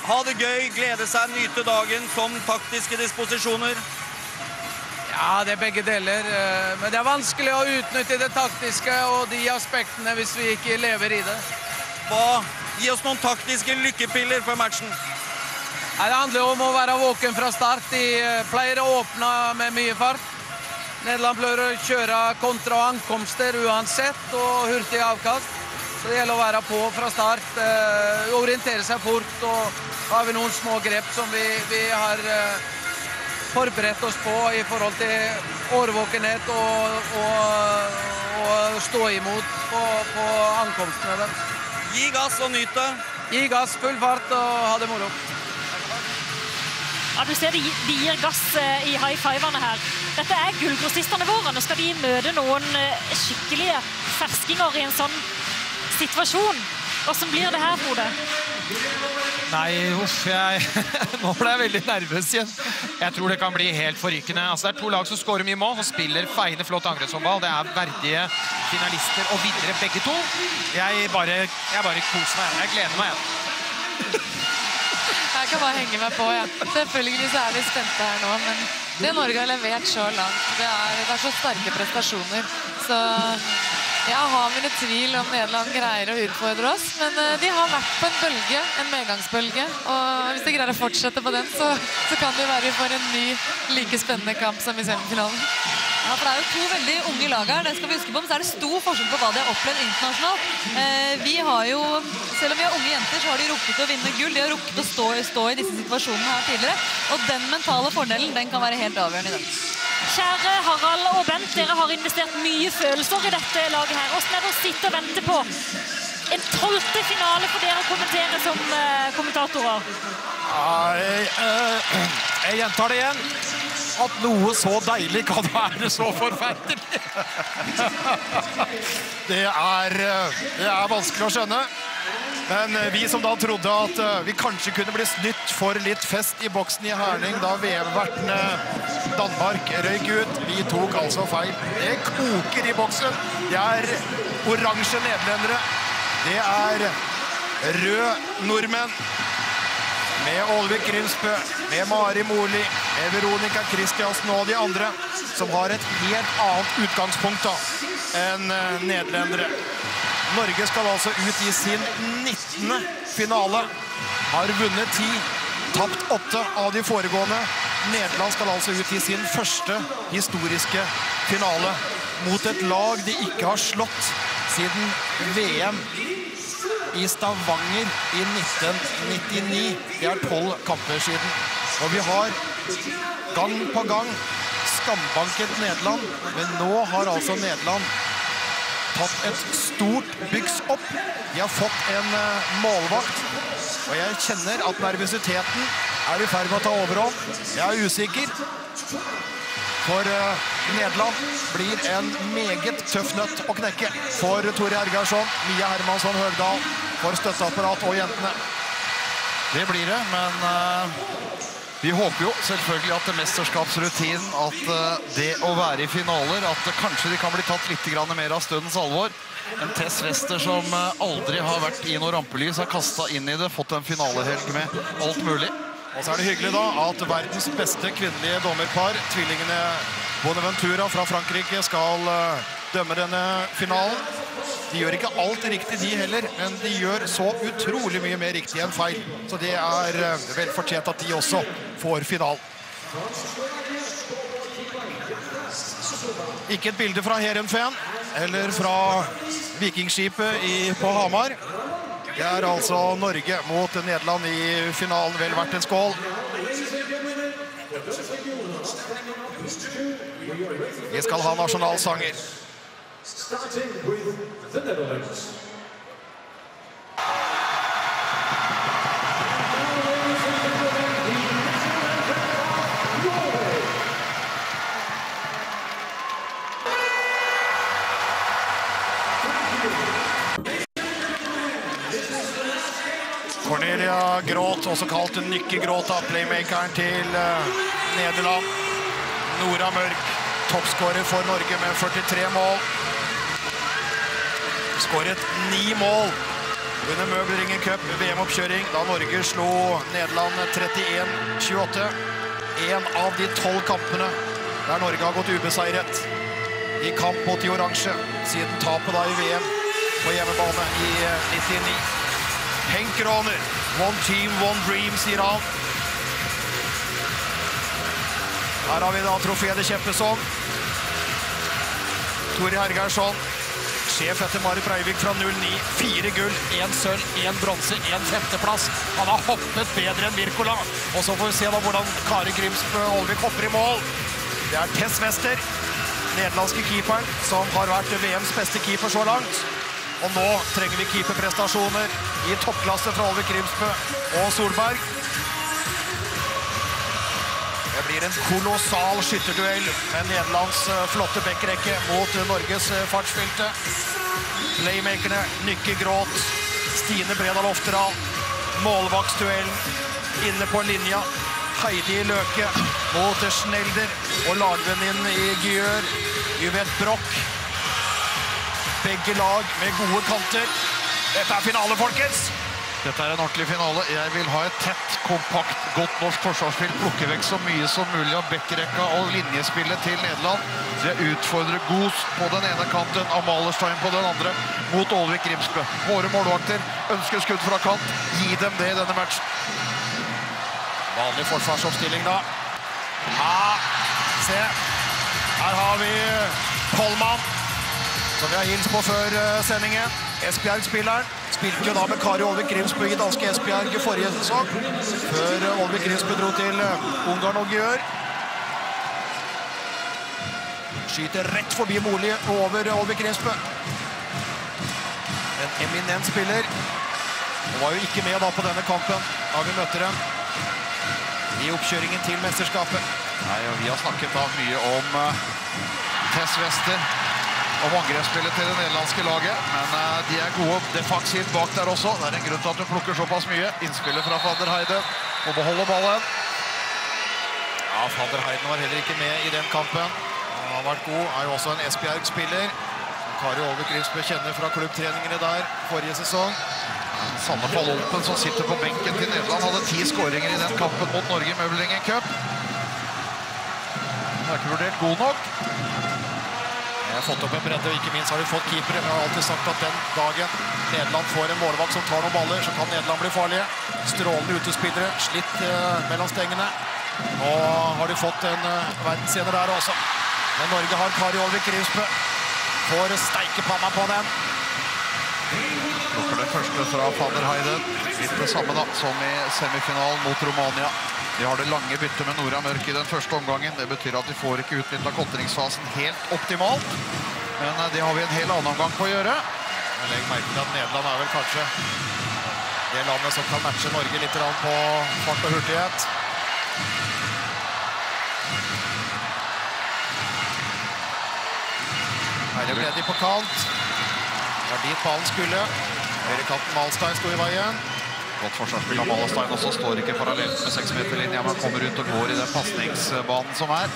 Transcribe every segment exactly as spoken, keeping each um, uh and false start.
ha det gøy, glede seg, nyte dagen som taktiske disposisjoner? Ja, det er begge deler, men det er vanskelig å utnytte det taktiske og de aspektene hvis vi ikke lever i det. Hva? Gi oss noen taktiske lykkepiller for matchen. Det handler om å være våken fra start. De pleier å åpne med mye fart. Nederland pleier å kjøre kontra og ankomster uansett og hurtig avkast. Så det gjelder å være på fra start, uh, orientere seg fort, og har vi noen små grep som vi, vi har uh, forberedt oss på i forhold til årvåkenhet og, og, og stå imot på, på ankomstene deres. Gi gass og nyte. Gi gass, full fart og ha det moro. Ja, du ser de, de gir gass i high-fiverne her. Dette er gullgrossisterne våre. Nå skal de møte noen skikkelige ferskinger i en sånn situasjon. Hvordan blir det her, Frode? Nei, uff, jeg, nå ble jeg veldig nervøs igjen. Jeg tror det kan bli helt forrykende. Altså, det er to lag som skårer mye mål og spiller feiende flott angrepshåndball. Det er verdige finalister og vinnere begge to. Jeg bare, jeg bare koser meg. Jeg gleder meg igjen. Jeg kan bare henge meg på, ja. Selvfølgelig så er vi spente her nå, men det Norge har levert så langt, det er, det er så sterke prestasjoner. Så jeg har mine tvil om Nederland greier å utfordre oss, men de har vært på en bølge, en medgangsbølge, og hvis de greier å fortsette på den, så, så kan det være vi får en ny, like spennende kamp som i semifinalen. Ja, for det er jo to veldig unge lag her, det skal vi huske på, men så er det stor forskjell på hva de har opplevd internasjonalt. Eh, vi har jo, selv om vi har unge jenter, så har de rukket å vinne gull, de har rukket å stå, stå i disse situasjonene her tidligere, og den mentale fordelen, den kan være helt avgjørende i den. Kjære Harald og Bent, dere har investert mye følelser i dette laget her. Hvordan er det å sitte og vente på en tolvte finale for dere å kommentere som uh, kommentatorer? Jeg, uh, jeg gjentar det igjen. At noe så deilig kan være så forferdelig. Det er, det er vanskelig å skjønne. Men vi som da trodde at vi kanskje kunne bli snytt for litt fest i boksen i Herning da V M-vertene Danmark røyk ut, vi tok altså feil. Det koker i boksen. Det er oransje nederlendere. Det er rød nordmenn. Med Olvik Grimsbø, med Mari Morli, med Veronica Kristiansen og de andre, som har et helt annet utgangspunkt da, enn nederlendere. Norge skal altså ut i sin nittende finale, har vunnet ti, tapt åtte av de foregående. Nederland skal altså ut i sin første historiske finale mot et lag de ikke har slått siden V M i Stavanger i nitten nittini. Det er tolv kamper siden. Og vi har gang på gang skambanket Nederland, men nå har altså Nederland tatt et stort byggs opp. De har fått en målvakt, og jeg kjenner at nervøsiteten er i ferd med å ta overhånd. Jeg er usikker, for Nederland blir en meget tøff nøtt å knekke for Tore Ergarsson, Mia Hermansson Høgdal, for støtteapparat og jentene. Det blir det, men uh, vi håper jo selvfølgelig at det mesterskapsrutinen, at uh, det å være i finaler, at uh, kanskje de kan bli tatt litt grann mer av stundens alvor. En Tess Wester som uh, aldri har vært i noe rampelys, har kastet inn i det, fått en finalehelg med alt mulig. Og så er det hyggelig da at verdens beste kvinnelige dommerpar, tvillingene Bonaventura fra Frankrike, skal uh, dømme denne finalen. De gjør ikke alt riktig de heller, men de gjør så utrolig mye mer riktig enn feil. Så det er uh, vel fortjent at de også får finalen. Ikke et bilde fra Heerenveen, eller fra Vikingskipet i, på Hamar. Det er altså Norge mot Nederland i finalen, vel verdt en skål. Vi skal ha nasjonalsanger. Starting with the Netherlands. Cornelia Gråt, også kalt Nykke Gråt, playmakeren til uh, Nederland. Nora Mørk, toppskårer for Norge med førtitre mål. Skåret ni mål under Møbelringen Cup V M-oppkjøring, da Norge slo Nederland trettien tjueåtte. En av de tolv kampene der Norge har gått ubeseiret i kamp mot de oransje, siden tapet da i V M på hjemmebane i nittini. Henk Råner, one team, one dream, sier han. Her har vi da Trofede Kjeppesson. Tore Hergersson, sjef etter Marit Breivik fra null ni. Fire gull, en sølv, en bronse, en femteplass. Han har hoppet bedre enn Wirkola. Og så får vi se da hvordan Kari Grimsbø Olvik hopper i mål. Det er Tess Wester, nederlandske keeperen, som har vært V Ms beste keeper så langt. Og nå trenger vi keeperprestasjoner i toppklasse fra Olvik Grimsbø og Solberg. Det blir en kolossal skytterduell med Nederlands flotte bekkrekke mot Norges fartsfylte. Playmakerne Nykke Gråt, Stine Bredal Oftedal, målvaktsduellen inne på linja. Heidi Løke mot Schnelder og lagvenninnen i Gjør, Yvette Brock. Begge lag med gode kanter. Dette er finale, folkens! Dette er en ordentlig finale. Jeg vil ha et tett, kompakt, godt norsk forsvarsspill. Plukke vekk så mye som mulig av bekkerekka og linjespillet til Nederland. Så jeg utfordrer Goos på den ene kanten, Amalerstein på den andre, mot Olvik Grimsbø. Våre målvakter ønsker skudd fra kant. Gi dem det i denne matchen. Vanlig forsvarsoppstilling da. Ja, se. Her har vi Kollmann, som vi har hilst på før sendingen. Esbjerg-spilleren spilte jo da med Kari Olvik Grimsbø i danske Esbjerg forrige sesong, før Olvik Grimsbø dro til Ungarn og Gjør. Skyter rett forbi Moli over Olvik Grimsbø. En eminent spiller. Han var jo ikke med da på denne kampen da vi møtte dem i oppkjøringen til mesterskapet. Nei, og vi har snakket da mye om uh, Tess Wester og angrepsspillet til det nederlandske laget, men uh, de er gode defensivt bak der også. Det er en grunn til at hun plukker såpass mye. Innspillet fra van der Heiden og beholder ballen. Ja, van der Heiden var heller ikke med i den kampen. Han har vært god, er jo også en Esbjerg-spiller. Kari Olvik Grimsbø kjenner fra klubbtreningene der forrige sesong. Sanne Fallolpen som sitter på benken til Nederland hadde ti skåringer i den kampen mot Norge i Møbelringen Cup. Den er ikke vurdert god nok. Jeg har fått opp en bredde, og ikke minst har de fått keepere. Jeg har alltid sagt at den dagen Nederland får en målvakt som tar noen baller, så kan Nederland bli farlige. Strålende utespillere, slitt eh, mellom stengene. Og har de fått en eh, verdensener der også. Men Norge har Kari Olvik Grimsbø. Får steikepanna på den. Plukker det første fra van der Heiden. Litt det samme da, som i semifinalen mot Romania. De har det lange byttet med Nora Mørk i den første omgangen. Det betyr at de får ikke utnyttet kontringsfasen helt optimalt. Men det har vi en hel annen omgang på å gjøre. Jeg legger merke til at Nederland er vel kanskje det landet som kan matche Norge litt på fart og hurtighet. Her er ledig på kant. Det var dit ballen skulle. Høyrekanten Malstein sto i veien. Godt forsvarsspill av Malestein også, står ikke parallelt med seks meter linja, men kommer ut og går i den passningsbanen som er.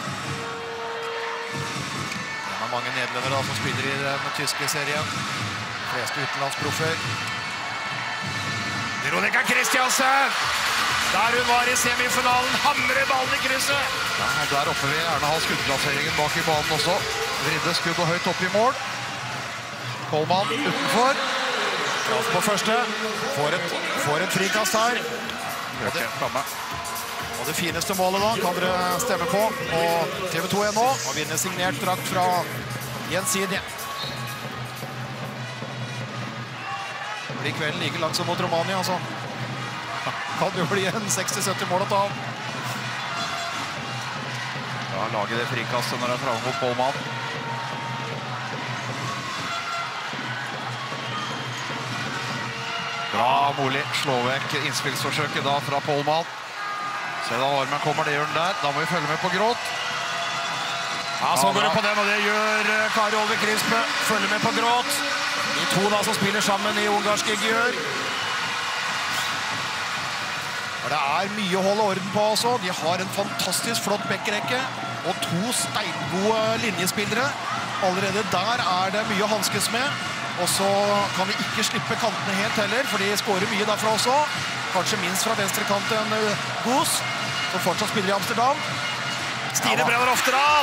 Det er mange nederlendere da, som spiller i den tyske serien. De fleste utenlandsproffer. Veronica Christiansen! Der hun var i semifinalen, hamrer ballen i krysset! Ja, og der oppe vil jeg gjerne ha skuddplasseringen bak i banen også. Vridde skudd og høyt opp i mål. Kollmann utenfor. Kraft på første. Får et, får et frikast her. Og det, og det fineste målet da kan dere stemme på. Og T V to er nå og vinner signert drakt fra Gjensidige. Det blir kvelden like langt som mot Romania, altså. Kan jo bli en seksti til sytti mål å ta av. Ja, lager det frikastet når det er framme mot Kollmann. Bra, Moli slår vekk innspillsforsøket da fra Pollmann. Se da, armen kommer, det gjør den der. Da må vi følge med på Gråt. Ja, så går det på den, og det gjør Kari Olvik Grimsbø. Følger med på Gråt. De to da som spiller sammen i ungarske Gjør. Det er mye å holde orden på også. De har en fantastisk flott bekkrekke og to steingode linjespillere. Allerede der er det mye å hanskes med. Og så kan vi ikke slippe kantene helt heller, for de skårer mye derfra også. Kanskje minst fra venstre kant enn Goos, som fortsatt spiller i Amsterdam. Stine Brenner Oftedal!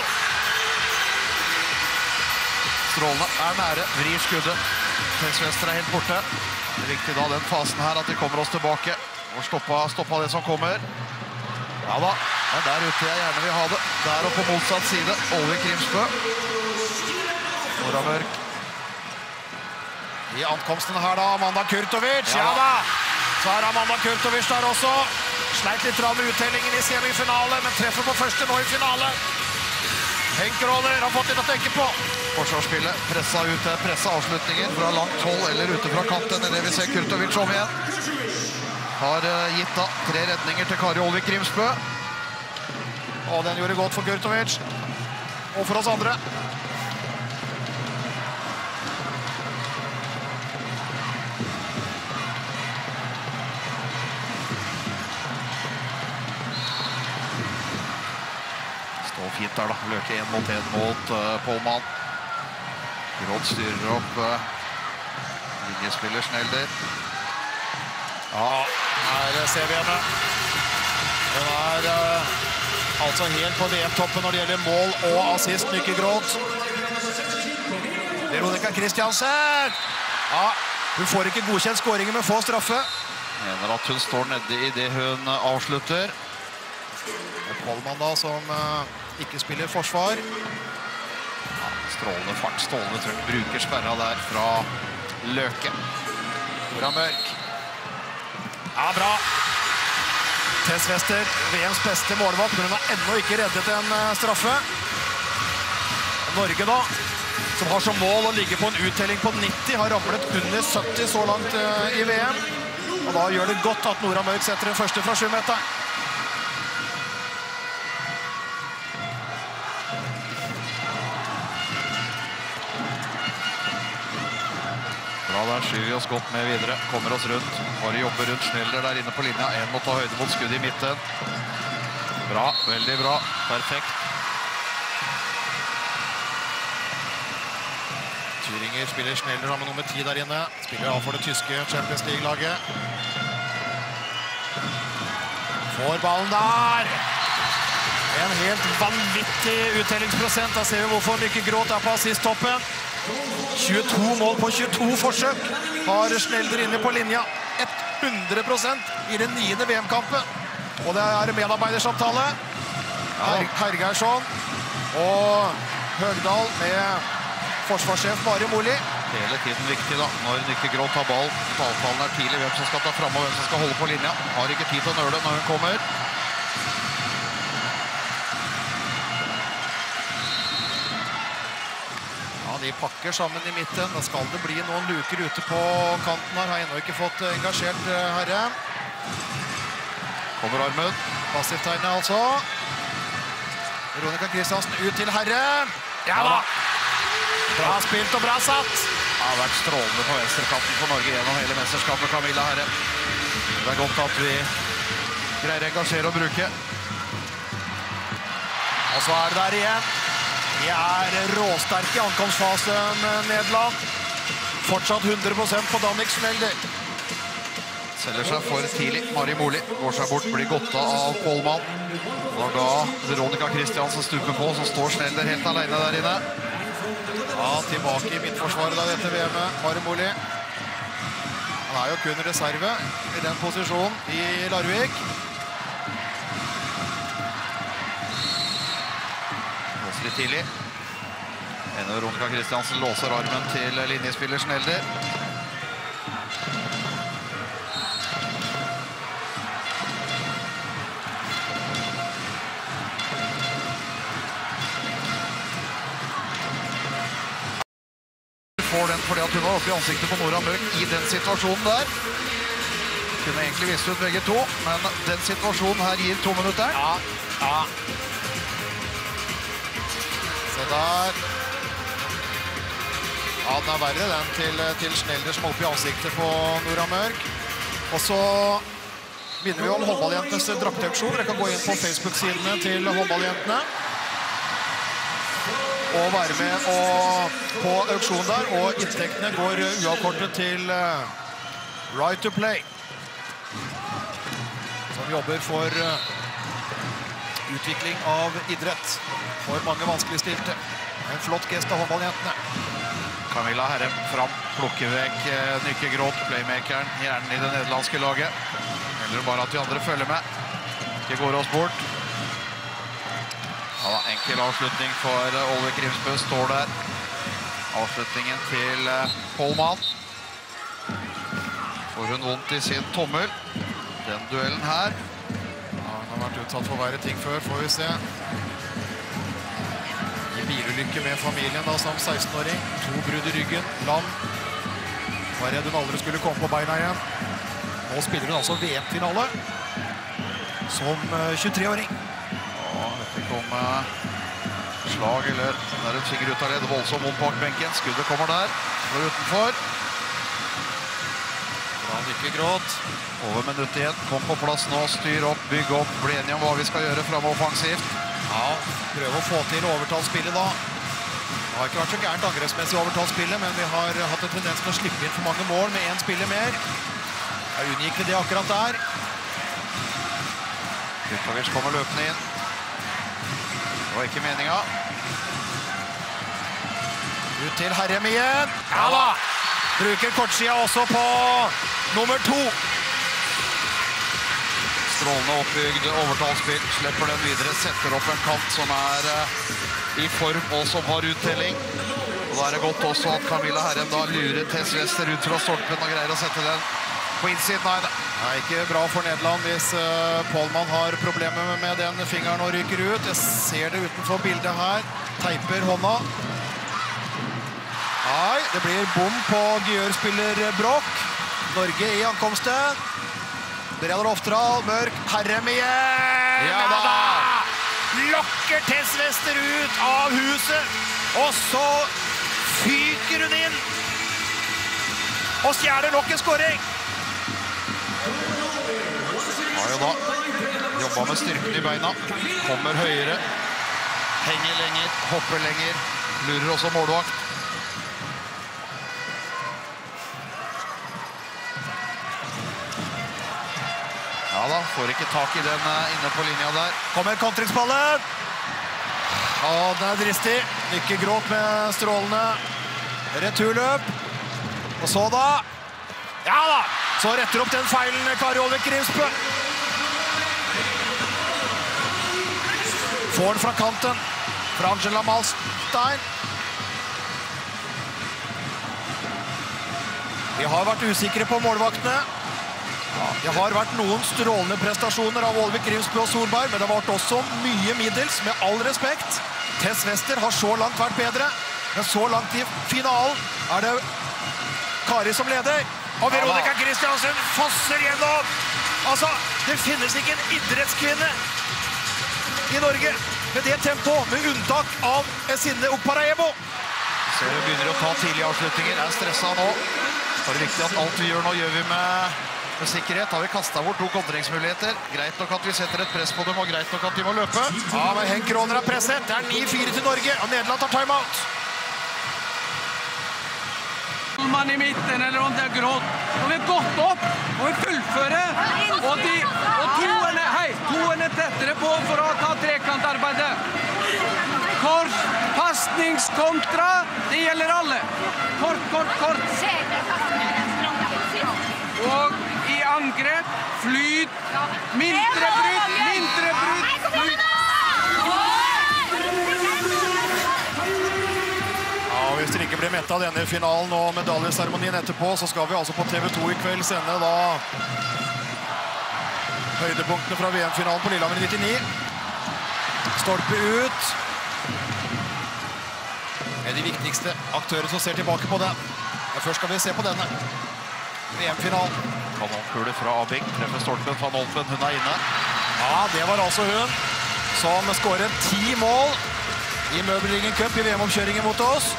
Strålende er nære, vrir skuddet. Tensvester er helt borte. Det er viktig da den fasen her at vi kommer oss tilbake og stoppa, stoppa det som kommer. Ja da, det er der ute jeg gjerne vil ha det. Der og på motsatt side, Olve Krimsbø. Nora Mørk. I ankomsten her da, Amanda Kurtovic. Ja da! Så er Amanda Kurtovic der også. Sleit litt med uttellingen i semifinale, men treffer på første nå i finale. Henk Råner har fått litt å tenke på. Forsvarsspillet pressa ut til pressa avslutninger fra langt hold eller ute fra kanten. Det vi ser Kurtovic om igjen. Har gitt da tre redninger til Kari Olvik Grimsbø. Og den gjorde godt for Kurtovic. Og for oss andre. Står fint der da. Løke en mot en mot uh, Polman. Grodd styrer opp uh, linjespiller Snelder. Ja, her ser vi henne. Den er uh, altså helt på V M-toppen når det gjelder mål og assist, Nykke Grodd. Veronica Kristiansen! Ja, hun får ikke godkjent skåringen, men får straffe. Mener at hun står nede i det hun avslutter. Det er Polman da som uh, ikke spiller forsvar. Ja, strålende fart, strålende trøkk. Bruker sperra der fra Løke. Nora Mørk. Ja, bra. Tessvester, V M's beste målvakt, men hun har ennå ikke reddet en straffe. Norge da, som har som mål å ligge på en uttelling på nitti, har ramlet under sytti så langt i V M. Og da gjør det godt at Nora Mørk setter den første fra sju meter. Bra, der skyver vi oss godt med videre. Kommer oss rundt. Bare jobber rundt Snelder der inne på linja. En må ta høyde mot skudd i midten. Bra, veldig bra. Perfekt. Thüringer spiller Snelder med nummer ti der inne. Spiller av for det tyske Champions League-laget. Får ballen der! En helt vanvittig uttellingsprosent. Da ser vi hvorfor Nykke Grodd er på assist-toppen. tjueto mål på tjueto forsøk har Snelder inne på linja. hundre prosent i den niende V M-kampen. Og det er medarbeidersamtale. Her Hergeirsson og Høgdal med forsvarssjef Mari Moli. Hele tiden viktig da, når Nykke Grodd tar ball. Avtalen er tidlig, hvem som skal ta frem og hvem som skal holde på linja. Har ikke tid til å nøle når hun kommer. De pakker sammen i midten. Da skal det bli noen luker ute på kanten her. Har ennå ikke fått engasjert herre. Kommer armen. Passivtegnet altså. Veronica Kristiansen ut til herre. Ja da! Bra spilt og bra satt. Det har vært strålende på venstrekanten for Norge gjennom hele mesterskapet, Camilla Herre. Det er godt at vi greier å engasjere og bruke. Og så er det der igjen. De er råsterke i ankomstfasen, Nederland. Fortsatt hundre prosent på Dannik Snelder. Selger seg for tidlig. Mari Moli går seg bort, blir godta av Polman. Og da Veronica Kristiansen stuper på, så står Snelder helt alene der inne. Ja, tilbake i midtforsvaret da dette V M-et, Mari Moli. Han er jo kun reserve i den posisjonen i Larvik. Litt tidlig. En av Veronica Kristiansen låser armen til linjespiller Snelder. Får den fordi at hun var oppe i ansiktet på Nora Mørk i den situasjonen der. Kunne egentlig vist ut begge to, men den situasjonen her gir to minutter. Ja, ja. Se der. Ja, den er verre, den til, til Snelder som er oppe i ansiktet på Nora Mørk. Og så minner vi om håndballjentenes drakteauksjon. Dere kan gå inn på Facebook-sidene til håndballjentene. å være med og på auksjon der, og inntektene går uavkortet til uh, Right to Play, som jobber for uh, utvikling av idrett for mange vanskeligstilte. En flott gest av håndballjentene. Camilla Herrem fram, plukker vekk uh, Nykke Groth, playmakeren, hjernen i det nederlandske laget. Eller bare at de andre følger med. Ikke går oss bort. Ja, enkel avslutning for uh, Oliver Grimsbø, står der. Avslutningen til uh, Pollmann. Får hun vondt i sin tommel. Den duellen her. Ja, hun har vært utsatt for verre ting før, får vi se. I bilulykke med familien da, som seksten-åring. To brudd i ryggen, lam. Var redd hun aldri skulle komme på beina igjen. Nå spiller hun altså V M-finale som uh, tjuetre-åring. Ja, vet ikke om uh, slag eller der hun svinger ut av ledd. Voldsom mot bak benken. Skuddet kommer der. Går utenfor. Bra Nykke Groth. Over minutt igjen. Kom på plass nå. Styr opp, bygg opp. Bli enige om hva vi skal gjøre frem offensivt. Ja, prøve å få til overtallsspillet da. Det har ikke vært så gærent angrepsmessig overtallsspillet, men vi har hatt en tendens til å slippe inn for mange mål med en spiller mer. Jeg unngikk det akkurat der. Kukovic kommer løpende inn. Det var ikke meninga. Ut til Herrem igjen. Ja da! Bruker kortsida også på nummer to. Strålende oppbygd overtallsspill. Slipper den videre, setter opp en kant som er uh, i form og som har uttelling. Og da er det godt også at Camilla Herrem da lurer Tess Wester ut fra stolpen og greier å sette den på innsiden. Nei, det er ikke bra for Nederland hvis uh, Pollmann har problemer med den fingeren og ryker ut. Jeg ser det utenfor bildet her. Teiper hånda. Nei, det blir bom på Gjør-spiller Brock. Norge i ankomsten. Breder Oftedal, Mørk, Herrem igjen! Ja da! Lokker Tess Wester ut av huset, og så fyker hun inn og stjeler nok en skåring. Har jo da jobbet med styrken i beina, kommer høyere, henger lenger, hopper lenger, lurer også målvakt. Ja da, får ikke tak i den inne på linja der. Kommer kontringsballen. Ja, den er dristig. Nykke Groth med strålende returløp. Og så da. Ja da! Så retter opp den feilen Kari Oliver Grimsbø. Får den fra kanten. Fra Angela Malstein. Vi har vært usikre på målvaktene. Det har vært noen strålende prestasjoner av Oliver Grimsbø og Solberg, men det har vært også mye middels, med all respekt. Tess Wester har så langt vært bedre, men så langt i finalen er det Kari som leder. Og Veronica Christiansen fosser gjennom! Altså, det finnes ikke en idrettskvinne i Norge med det tempo, med unntak av Esinne Okparaebo. Ser du begynner å ta tidlige avslutninger, er stresset nå. Så er det viktig at alt vi gjør nå, gjør vi med... Med sikkerhet har vi kastet bort to kontringsmuligheter. Greit nok at vi setter et press på dem, og greit nok at de må løpe. Ja, men Henk Råner er presset. Det er ni fire til Norge, og Nederland tar timeout. Man i midten, eller om det er Groth. Nå vi gått opp, og vi fullfører. Og, de, og toene, hei, toene tettere på for å ta trekantarbeidet. Kors, passningskontra, det gjelder alle. Kort, kort, kort. Og i angrep, flyt, mindre brutt, mindre brutt, flyt. Ja, hvis dere ikke blir mettet av denne finalen og medaljeseremonien etterpå, så skal vi altså på T V to i kveld sende da høydepunktene fra V M-finalen på Lillehammer i nittini. Stolpe ut. Det er de viktigste aktører som ser tilbake på den. Men først skal vi se på denne. V M-finalen. Kanonpule fra Abing, treffer stolpen, Van Olpen, hun er inne. Ja, det var altså hun som skåret ti mål i Møbelringen Cup i V M-omkjøringen mot oss.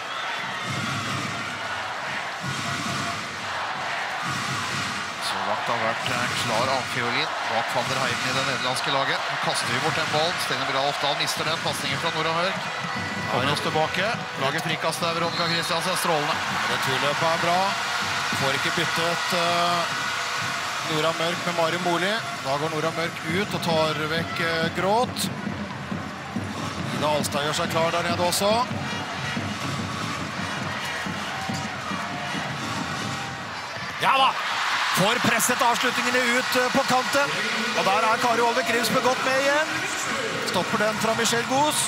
Så vakta har vært en klar anfiolin bak Van der Heimen i det nederlandske laget. Nå kaster vi bort den ballen. Steinar Bredal Oftedal mister den. Passningen fra Nora Mørk. Kommer oss tilbake. Lager frikast der. Veronica Christiansen strålende. Returløpet er bra. Får ikke byttet uh, Nora Mørk med Mari Moli. Da går Nora Mørk ut og tar vekk uh, Gråt. Ida Alstad gjør seg klar der nede også. Ja da! Får presset avslutningene ut på kanten. Og der er Kari Olve Grimsbø godt med igjen. Stopper den fra Michelle Goos.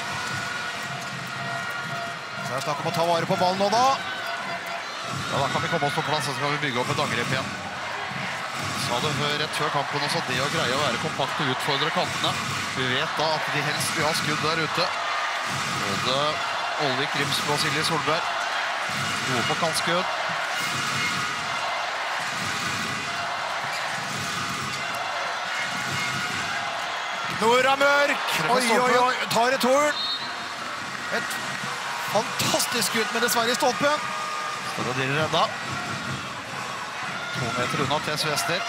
Så er det snakk om å ta vare på ballen nå da. Ja, da kan vi komme oss på plass, og så kan vi bygge opp et angrep igjen. Sa det rett før kampen også, det å greie å være kompakt og utfordre kantene. Vi vet da at de helst vil ha skudd der ute. Både Olvik Grimsbø og Silje Solberg. Gode på kantskudd. Nora Mørk, oi, oi, oi, tar et horn. Et fantastisk skudd, men dessverre i stolpen. Står og dirrer enda. To meter unna Tess Wester.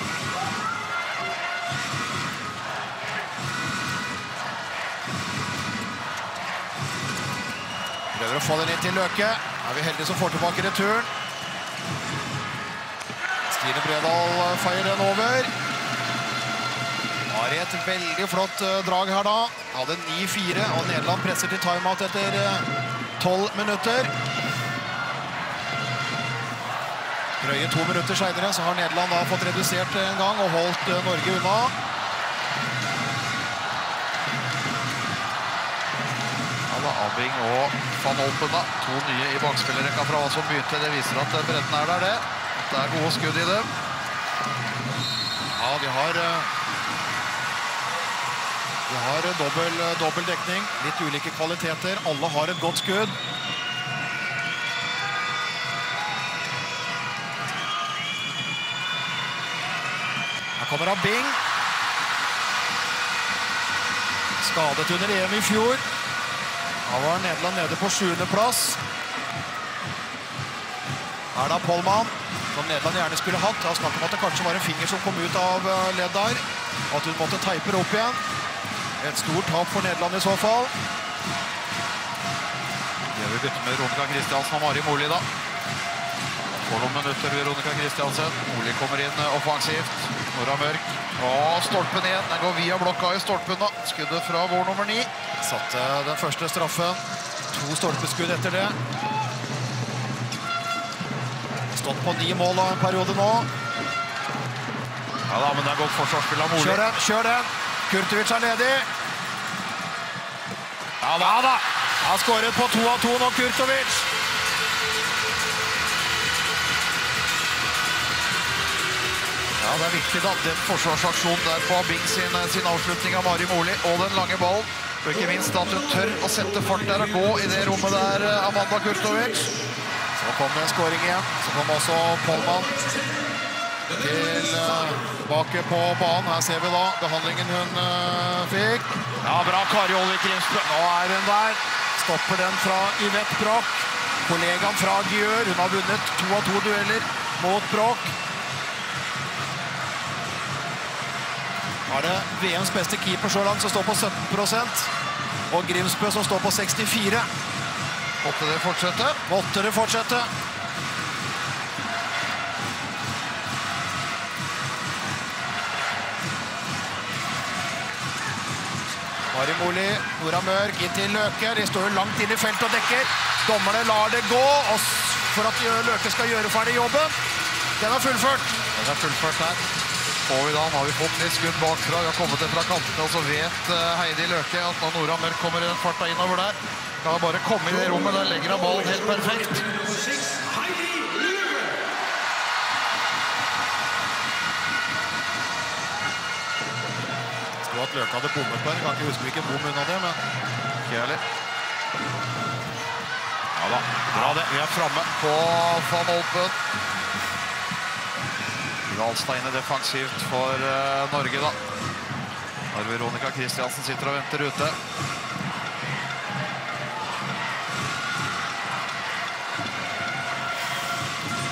Prøver å få den inn til Løke. Er vi heldige som får tilbake returen. Stine Bredal feier den over. Har et veldig flott drag her da. Hadde ni fire, og Nederland presser til timeout etter tolv minutter. Drøye to minutter senere så har Nederland da fått redusert en gang og holdt Norge unna. Alle Abing og Van Olpen da. To nye i bakspillerrekka fra hva som begynte. Det viser at bredden er der det. Det er gode skudd i dem. Ja, de har... Vi har dobbel, dobbel dekning, litt ulike kvaliteter. Alle har et godt skudd. Her kommer Abing. Skadet under E M i fjor. Da var Nederland nede på sjuende plass. Her er da Pollmann, som Nederland gjerne skulle hatt. Jeg har snakket om at det kanskje var en finger som kom ut av ledd der. At hun måtte teipe opp igjen. Et stort tap for Nederland i så fall. Det vil bytte med Veronica Christiansen og Mari Moli da. For noen minutter Veronica Christiansen. Moli kommer inn offensivt. Nora Mørk. Og stolpen igjen. Den går via blokka i stolpen da. Skuddet fra vår nummer ni. Satte den første straffen. To stolpeskudd etter det. Stått på ni mål av en periode nå. Ja da, men det er godt forsvarsspill av Moli. Kjør den, kjør den. Kurtovic er ledig. Ja da, da. Han skåret på to av to nå, Kurtovic. Ja, det er viktig da. Den forsvarsaksjonen der på Abing sin, sin avslutning av Mari Moli og den lange ballen. Og ikke minst at hun tør å sette fart der og gå i det rommet der, Amanda Kurtovic. Så kom det en skåring igjen. Så kom også Pollmann til uh, bake på banen. Her ser vi da behandlingen hun uh, fikk. Ja, bra Kari Olvik Grimsbø. Nå er hun der. Stopper den fra Yvette Broch. Kollegaen fra Gjør. Hun har vunnet to av to dueller mot Broch. Her er det V M's beste keeper så langt som står på sytten prosent. Og Grimsbø som står på sekstifire. Måtte det fortsette? Måtte det fortsette. Mari Moli, Nora Mørk inn til Løke. De står langt inn i feltet og dekker. Dommerne lar det gå og for at Løke skal gjøre ferdig jobben. Den er fullført. Den er fullført her. Og i dag har vi fått litt skudd bakfra. Vi har kommet til fra kantene, og så vet Heidi Løke at når Nora Mørk kommer i den farta innover der, kan han bare komme i det rommet. Der legger han ballen helt perfekt. Det var at Løke hadde bommet på den. Jeg kan ikke huske hvilken bom unna det, men ikke heller. Ja da, bra det. Vi er fremme på Van Olpen. Valsteine defensivt for uh, Norge da. Når Veronica Christiansen sitter og venter ute.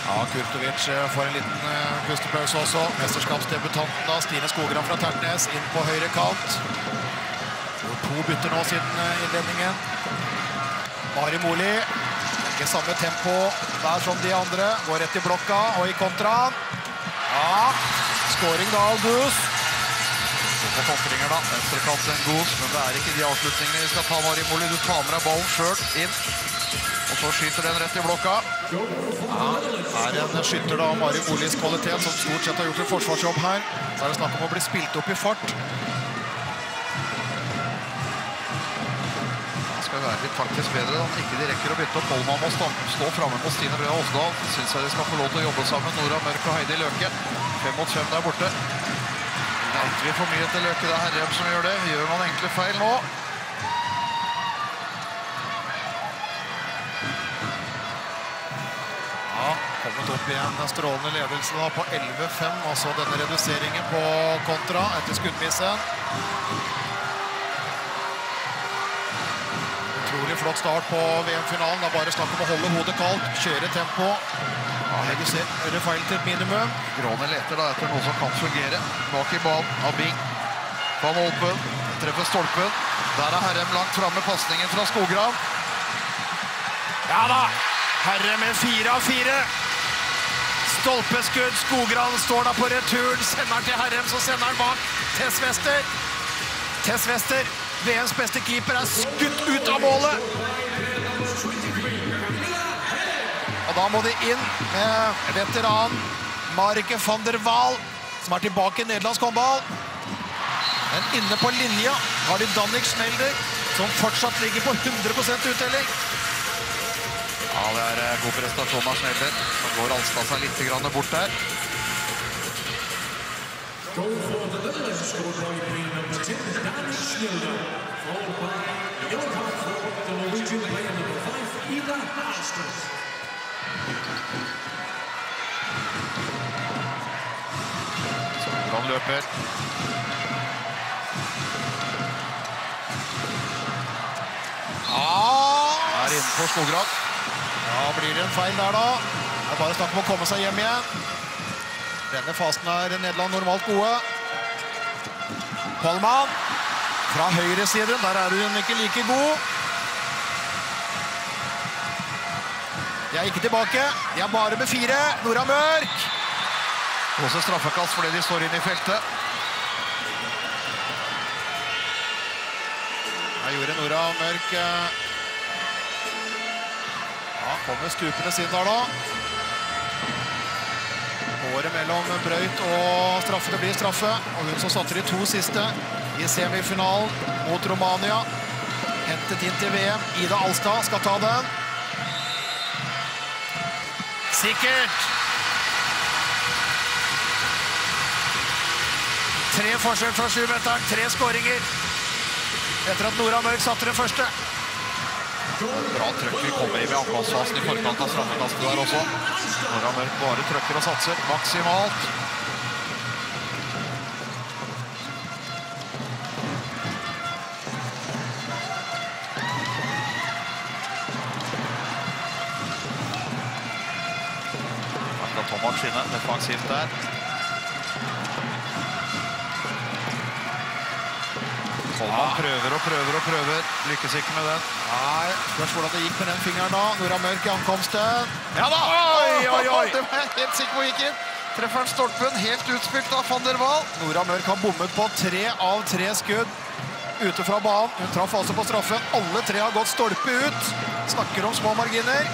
Ja, Kurtovic får en liten uh, pustepause også. Mesterskapsdebutanten da, Stine Skogran fra Tertnes, inn på høyre kant. Og to bytter nå siden uh, innledningen. Mari Moli, ikke samme tempo der som de andre. Går rett i blokka og i kontraen. Ja, skåring da av Gus. Så på kontringer da, venstre kant en Gus, men det er ikke de avslutningene vi skal ta, Mari Moli. Du tar med deg ballen selv inn. Og så skyter den rett i blokka. Ja, er en skytter da, Mari Molis kvalitet, som stort sett har gjort en forsvarsjobb her. Så er det snakk om å bli spilt opp i fart. Det skal være litt faktisk bedre, da. Ikke de rekker å bytte opp. Holman må stå, stå fremme på Stine Brød Åsdal. Synes jeg de skal få lov til å jobbe sammen. Nora Mørk og Heidi Løke. Fem mot fem der borte. Venter vi for mye til Løke. Det er Herrem som gjør det. Gjør man enkle feil nå? Kommet opp i en strålende ledelse da, på elleve fem, altså denne reduseringen på kontra etter skuddmissen. Utrolig flott start på V M-finalen. Det er bare snakk om å holde hodet kaldt, kjøre tempo. Ja, redusere feil til et minimum. Gråne leter da etter noe som kan fungere. Bak i banen, Abing. Van Olpen, treffer stolpen. Der er Herrem langt fremme, passningen fra Skogran. Ja da! Herrem med fire av fire. Stolpeskudd, Skogran står da på returen, sender den til Herrem, så sender den bak Tess Wester. Tess Wester, V M's beste keeper, er skutt ut av målet. Og da må de inn med veteran Marike van der Waal, som er tilbake i nederlandsk håndball. Men inne på linja har de Dannik Schnelder, som fortsatt ligger på hundre prosent uttelling. Ja, det er god prestasjon av Schneider. Så går Alstad seg litt grann bort der. Goal for the Netherlands scored by player number ten, Danny Schneider, followed by the yellow card for the Norwegian player number five, Ida Alstad. Skogran løper. Ja, er inne på Skogran. Ja, blir det en feil der da. Det er bare snakk om å komme seg hjem igjen. Denne fasen er Nederland normalt gode. Polman fra høyre siden, der er hun ikke like god. De er ikke tilbake, de er bare med fire. Nora Mørk. Også straffekast fordi de står inn i feltet. Her gjorde Nora Mørk... Ja, kommer stupende sin der da. Håret mellom brøyt og straffe, det blir straffe. Og hun som satte de to siste i semifinalen mot Romania. Hentet inn til V M. Ida Alstad skal ta den. Sikkert! Tre forsøk fra sju meteren, tre skåringer. Etter at Nora Mørk satte den første. Bra trøkk vi kommer i ved ankomstfasen i forkant av straffekastet der også. Nora Mørk bare trøkker og satser maksimalt. Akkurat Tomak skinne, defensivt der. Holman prøver og prøver og prøver. Lykkes ikke med den. Nei, spørs hvordan det gikk med den fingeren da. Nora Mørk i ankomsten. Ja da! Oi, oi, oi! Det var helt sikker på gikk inn. Treffer den stolpen, helt utspilt av van der Waal. Nora Mørk har bommet på tre av tre skudd ute fra banen. Hun traff altså på straffen. Alle tre har gått stolpe ut. Snakker om små marginer.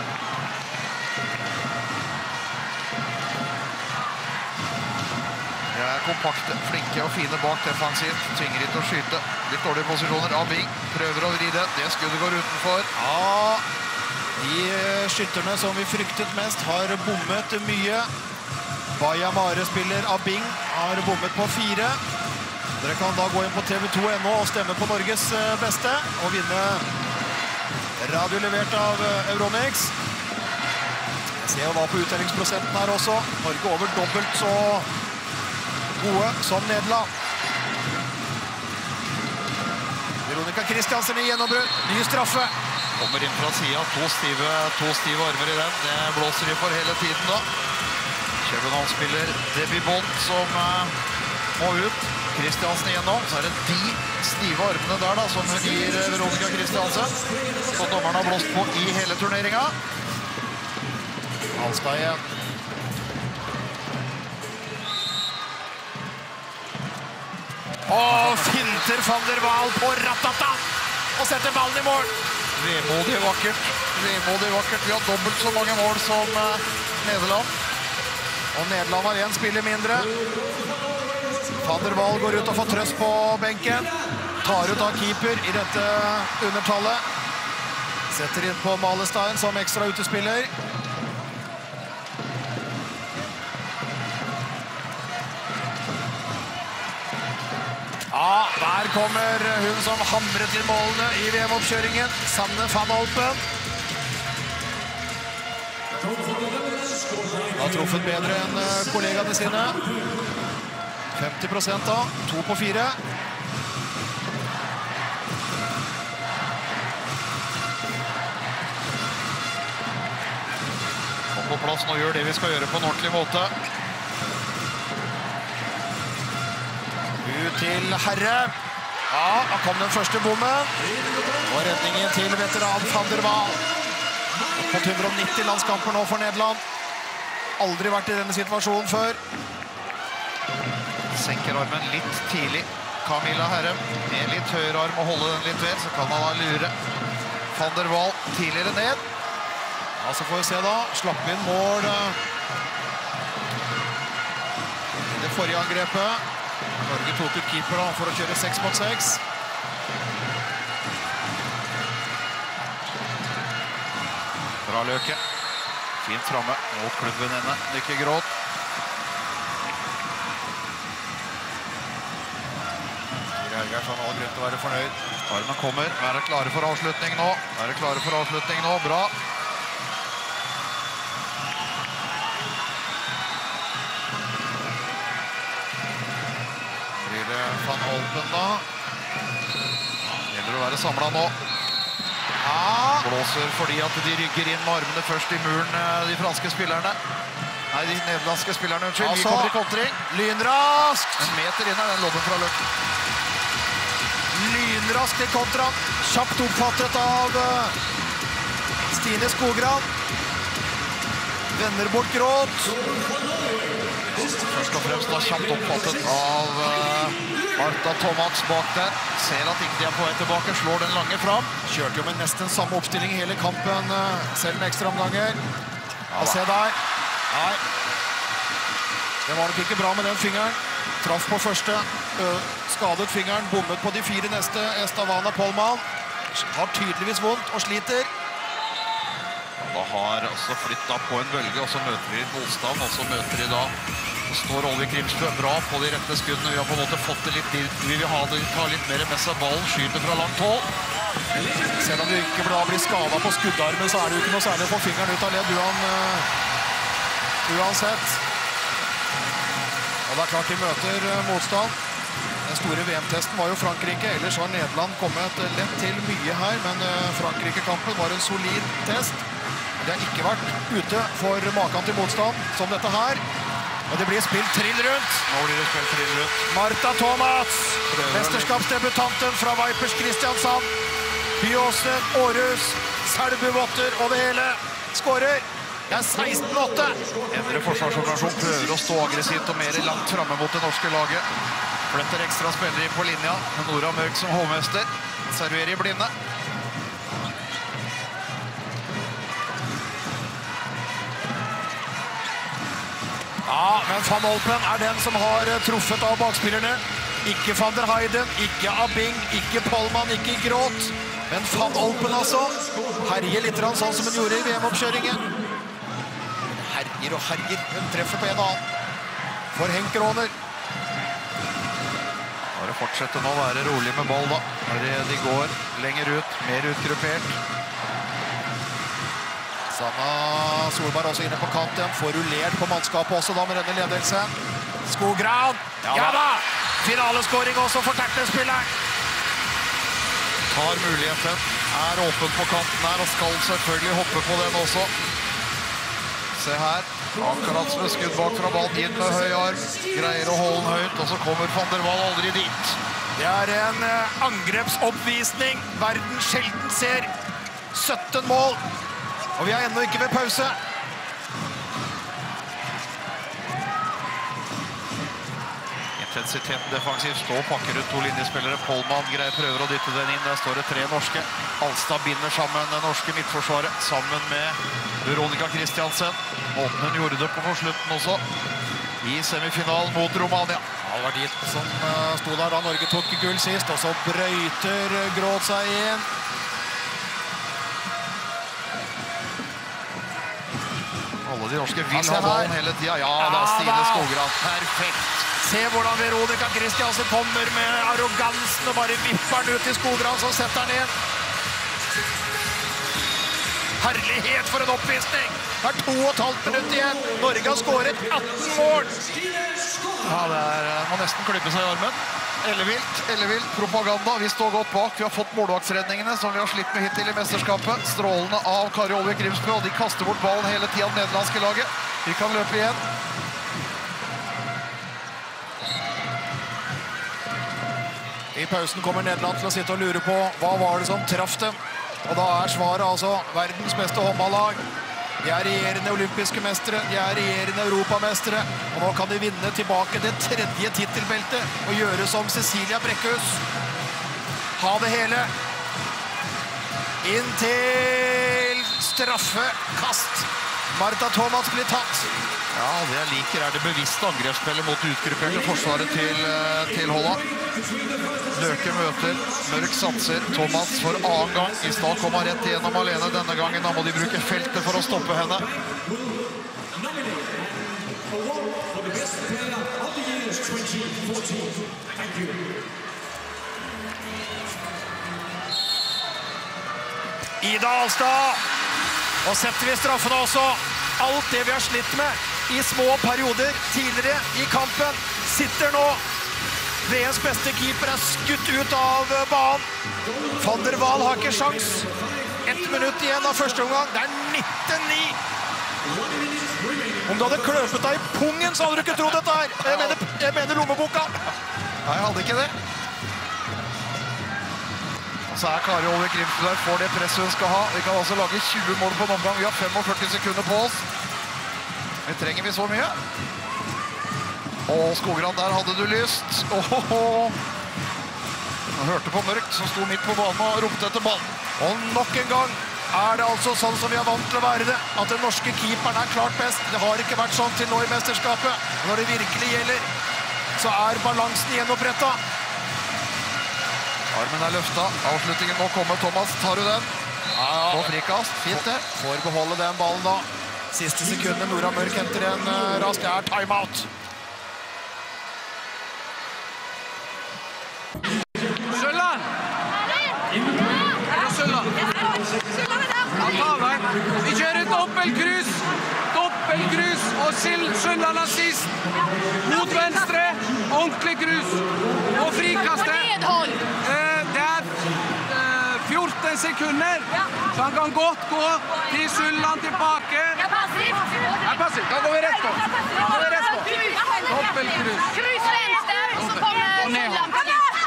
De er kompakte, flinke og fine bak defensivt. Tvinger ikke å skyte. Litt dårlige posisjoner. Abing prøver å vri det. Det skuddet går utenfor. Ja, de skytterne som vi fryktet mest har bommet mye. Baja Mare-spiller Abing har bommet på fire. Dere kan da gå inn på T V to punkt N O og stemme på Norges beste og vinne radio levert av Euronics. Jeg ser jo da på uttellingsprosenten her også. Norge over dobbelt så gode som Nederland. Veronica Kristiansen i gjennombrudd. Ny straffe. Kommer inn fra siden, to stive, to stive armer i den. Det blåser de for hele tiden da. København spiller Debbie Bond som uh, må ut. Kristiansen igjennom, så er det de stive armene der da, som hun gir Veronica Kristiansen. Så dommeren har blåst på i hele turneringen. Alstad igjen. Og finter van der Waal på Ratata og setter ballen i mål. Vemodig vakkert. Vemodig vakkert. Vi har dobbelt så mange mål som uh, Nederland. Og Nederland har en spiller mindre. Van der Waal går ut og får trøst på benken. Tar ut av keeper i dette undertallet. Setter inn på Malestein som ekstra utespiller. Ja, der kommer hun som hamrer til målene i V M-oppkjøringen. Sanne van Olpen. Har truffet bedre enn kollegaene sine. femti prosent da, to på fire. Kom på plass, nå gjør det vi skal gjøre på en ordentlig måte. Ut til Herre. Ja, da kom den første bommen. Og redningen til veteran van der Waal. På hundre og nitti landskamper nå for Nederland. Aldri vært i denne situasjonen før. Senker armen litt tidlig. Camilla Herre med litt høyre arm og holde den litt ved, så kan han da lure van der Waal tidligere ned. Ja, så får vi se da. Slapp inn mål i det forrige angrepet. Norge tok ut keeper da, for å kjøre seks mot seks. Bra Løke. Fint fremme mot klubben henne. Lykke Gråt. Reiger som har grunn til å være fornøyd. Armen kommer. Er det klare for avslutning nå? Er det klare for avslutning nå? Bra. Blir det van Olpen da? Gjelder å være samlet nå. Ja. Blåser fordi at de rygger inn med armene først i muren, de franske spillerne. Nei, de nederlandske spillerne, unnskyld. Altså, vi kommer i kontring. Lynraskt. En meter inn er den lobben fra Løkken. Lynraskt i kontraen. Kjapt oppfattet av uh, Stine Skogran. Vender bort Gråt. Først og fremst da kjapt oppfattet av uh, Marta Thomas bak der. Ser at ikke de er på vei tilbake, slår den lange fram. Kjørte jo med nesten samme oppstilling i hele kampen, uh, selv med ekstra omganger. Ja, se der. Nei. Det var nok ikke bra med den fingeren. Traff på første, uh, skadet fingeren, bommet på de fire neste. Estavana Polman har tydeligvis vondt og sliter. Da har også flyttet på en bølge, og så møter vi motstand, og så møter de da. Så står Olvi Krimstø bra på de rette skuddene. Vi har på en måte fått det litt dit. Vi vil ha det, ta litt mer med seg ballen, skyter fra langt hold. Selv om du ikke blir skadet på skuddarmen, så er det jo ikke noe særlig å få fingeren ut av ledd uan, uh, uansett. Og det er klart de møter uh, motstand. Den store V M-testen var jo Frankrike, ellers har Nederland kommet lett til mye her, men uh, Frankrike-kampen var en solid test. Det har ikke vært ute for maken til motstand som dette her. Og det blir spilt trill rundt. Nå blir det spilt trill rundt. Marta Thomas, mesterskapsdebutanten fra Vipers Kristiansand. Byåsen, Århus, Selbuvotter og det hele. Skårer. Det er seksten åtte. Endre forsvarsoperasjon prøver å stå aggressivt og mer langt fremme mot det norske laget. Flytter ekstra spillere på linja. Nora Mørk som hovmester. Serverer i blinde. Ja, men van Olpen er den som har truffet av bakspillerne. Ikke van der Heiden, ikke Abing, ikke Polman, ikke Gråt. Men van Olpen altså. Herjer litt sånn som hun gjorde i V M-oppkjøringen. Herjer og herjer. Hun treffer på en annen. For Henk Råner. Bare fortsette nå å være rolig med ball da. De går lenger ut, mer utgruppert. Sanna Solberg også inne på kanten. Får rullert på mannskapet også da med denne ledelsen. Skogran. Ja, ja da! Finaleskåring også for Tertnes-spilleren. Tar muligheten. er åpen på kanten her, og skal selvfølgelig hoppe på den også. Se her, akkurat som et skudd bak fra ballen, inn med høy arm, greier å holde den høyt, og så kommer Van der Waal aldri dit. Det er en eh, angrepsoppvisning verden sjelden ser. sytten mål, og vi er ennå ikke ved pause. Intensiteten defensivt, stå og pakker ut to linjespillere. Polman greier prøver å dytte den inn. Der står det tre norske. Alstad binder sammen det norske midtforsvaret, sammen med Veronica Christiansen. Måten hun gjorde det på for slutten også, i semifinalen mot Romania. Det var dit som uh, sto der da Norge tok gull sist, og så brøyter uh, Gråt seg inn. Alle de norske vil ha ballen hele tiden. Ja, det er Stine Skogran. Perfekt. Se hvordan Veronica Christiansen kommer med arrogansen og bare vipper den ut i Skogran, så setter den inn. Herlighet for en oppvisning! Det er to og et halvt minutt igjen. Norge har skåret atten mål. Ja, det er, må nesten klippe seg i armen. Ellevilt, ellevilt propaganda. Vi står godt bak. Vi har fått målvaktsredningene som vi har slitt med hittil i mesterskapet. Strålende av Kari Olvik Grimsbø, og de kaster bort ballen hele tiden, nederlandske laget. Vi kan løpe igjen. I pausen kommer Nederland til å sitte og lure på hva var det som traff dem. Og da er svaret altså verdens beste håndballag. De er regjerende olympiske mestere, de er regjerende europamestere. Og nå kan de vinne tilbake det tredje titelbeltet og gjøre som Cecilia Brækhus. Ha det hele. Inn til straffekast. Marta Thomas blir tatt. Ja, det jeg liker er det bevisste angrepsspillet mot utgrupperte forsvaret til, til Holland. Løke møter, Mørk satser, Thomas for annen gang. I stad kom han rett igjennom alene denne gangen. Da må de bruke feltet for å stoppe henne. Ida Alstad. Og setter vi straffene også. Alt det vi har slitt med i små perioder tidligere i kampen sitter nå. V M's beste keeper er skutt ut av banen. Van der Waal har ikke sjans. Ett minutt igjen av første omgang. Det er nitten ni. Om du hadde kløpet deg i pungen, så hadde du ikke trodd dette her. Jeg mener, jeg mener lommeboka. Nei, jeg hadde ikke det. Og så er Kari Olvik Grimsbø der, får det presset hun skal ha. Vi kan altså lage tjue mål på en omgang. Vi har femogførti sekunder på oss. Vi trenger vi så mye. Og Skogran, der hadde du lyst. Åhåhå. Jeg hørte på Mørk, som sto midt på banen og ropte etter ball. Og nok en gang er det altså sånn som vi er vant til å være det, at den norske keeperen er klart best. Det har ikke vært sånn til nå i mesterskapet. Når det virkelig gjelder, så er balansen gjenopprettet. Armen er løftet. Avslutningen må komme. Thomas, tar du den? Ja, på frikast. Fint det. Får beholde den ballen da. Siste sekundet, Nora Mørk henter en uh, raskt. Det er timeout. Sølland! Er det Sølland? Han tar meg. Vi kjører dobbeltkrus. Dobbeltkrus og Sølland er sist. Mot venstre. Ordentlig krus. Og frikastet. Eh, det er eh, fjorten sekunder. Så han kan godt gå til Sølland tilbake. Jeg er passiv. Da går vi rett på. Da går vi rett på. Dobbeltkrus. Krus venstre, så kommer Sølland.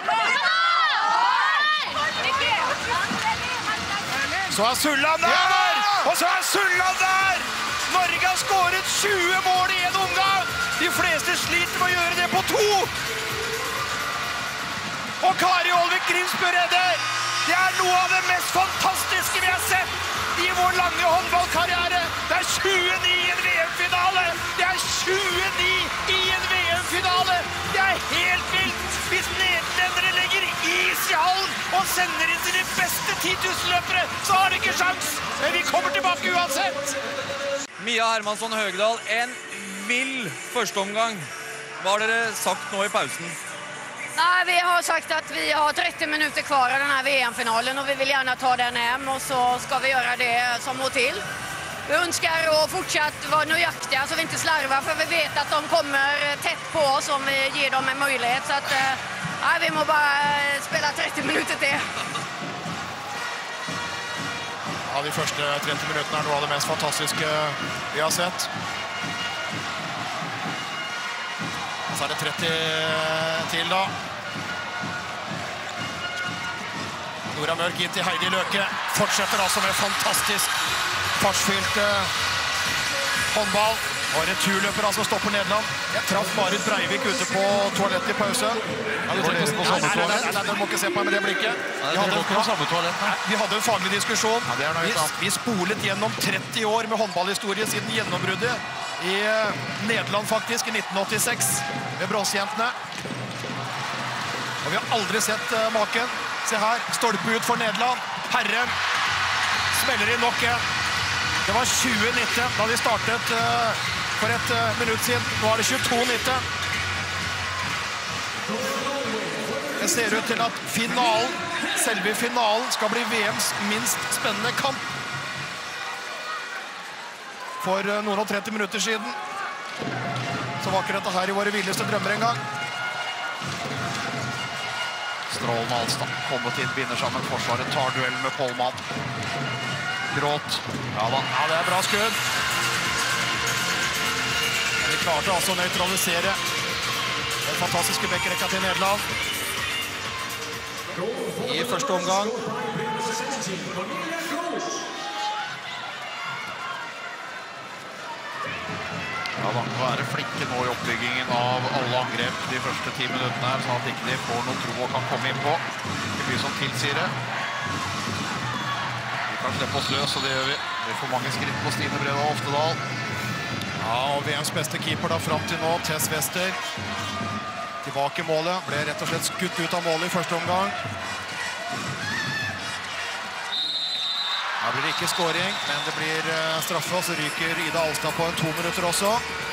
Så er Sølland der! Og så er Sølland der! Norge har skåret tjue mål i en omgang! De fleste sliter med å gjøre det på to! Og Kari Olvik Grimsbø redder! Det er noe av det mest fantastiske vi har sett i vår lange håndballkarriere! Det er tjueni i en V M-finale! Det er tjueni i en V M-finale! Det er helt vilt! Hvis nederlendere legger is i hallen og sender inn sine beste titusenløpere, så har de ikke sjans! Men vi kommer tilbake uansett! Mia Hermansson Høgdal, en vill første omgang. Hva har dere sagt nå i pausen? Nej, vi har sagt att vi har trettio minuter kvar i den här V M-finalen och vi vill gärna ta den hem och så ska vi göra det som må till. Vi önskar att fortsatt vara nöjaktiga så vi inte slarvar för vi vet att de kommer tätt på oss om vi ger dem en möjlighet. Så att, nej, vi må bara spela trettio minuter till. Ja, de første tretti minuttene er noe av det mest fantastiske vi har sett. Og så er det tretti til da. Nora Mørk inn til Heidi Løke. Fortsetter altså med fantastisk fartsfylt håndball. Og returløper altså stopper Nederland. Jeg traff Marit Breivik ute på toalettet i pause. Ja, du tenker på samme nei, nei, nei, nei, dere må ikke se på meg med det blikket. Nei, Vi hadde, det på samme toalett, nei. vi hadde en faglig diskusjon. Ja, det er noe vi, helt annet. vi spolet gjennom tretti år med håndballhistorie siden gjennombruddet i eh, Nederland faktisk, i nitten åttiseks, med bronsejentene. Og vi har aldri sett uh, maken. Se her, stolpe ut for Nederland. Herren smeller inn nok en. Det var tjue nitten da de startet uh, for et uh, minutt siden. Nå er det tjueto nitten. Det ser ut til at finalen, selve finalen, skal bli V M's minst spennende kamp. For uh, noen og tretti minutter siden så var ikke dette her i våre villeste drømmer en gang. Strålen Alstad kommet inn, binder sammen forsvaret, tar duell med Polman. Gråt. Ja da. Ja, det er bra skudd. Men de klarte altså å nøytralisere den fantastiske bekkerekka til Nederland. I første omgang. Ja da, nå er det flinke nå i oppbyggingen av alle angrep de første ti minuttene her, sånn at ikke de får noe tro og kan komme inn på. Det blir som tilsier det. Vi kan slippe oss løs, og det gjør vi. Vi får mange skritt på Stine Breda Oftedal. Ja, og V M's beste keeper da frem til nå, Tess Wester. Tilbake i målet, ble rett og slett skutt ut av målet i første omgang. Her blir det ikke scoring, men det blir straffe, og så ryker Ida Alstad på en to minutter også.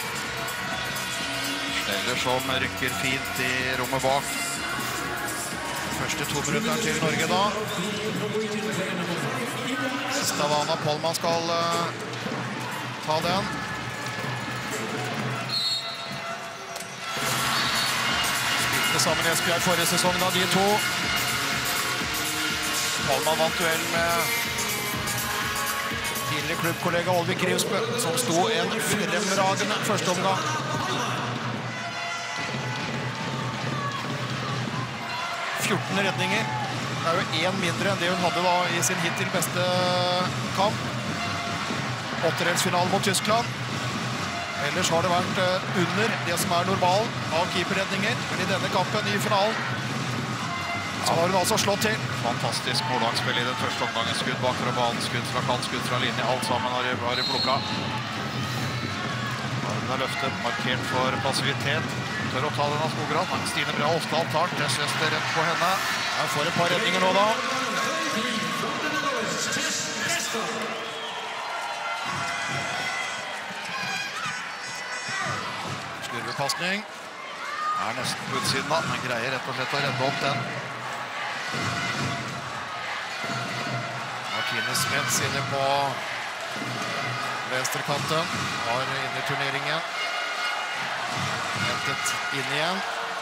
Steller som rykker fint i rommet bak. Første to minutter til Norge da. Stavana Polman skal uh, ta den. Spilte sammen i Esbjerg forrige sesong da, de to. Polman vant duell med tidligere klubbkollega Olvik Rivsbø, som sto en fremragende første omgang. fjorten redninger. Det er jo en mindre enn det hun hadde da i sin hittil beste kamp. Åttedelsfinalen mot Tyskland. Ellers har det vært under det som er normalen av keeperredninger. Men i denne kampen i finalen så har hun altså slått til. Fantastisk målvaktspill i den første omgangen. Skudd bak fra banen, skudd fra kant, skudd fra linje. Alt sammen har de, har de plukket. Armen er løftet, markert for passivitet. Tør å ta den av Skogran. Stine Breda Oftedal tar Tess Wester rett på henne. Jeg får et par redninger nå da. Slurvepasning. Er nesten på utsiden da, men greier rett og slett å redde opp den. Martine Smets inne på venstrekanten. Var inne i turneringen. Hentet inn igjen.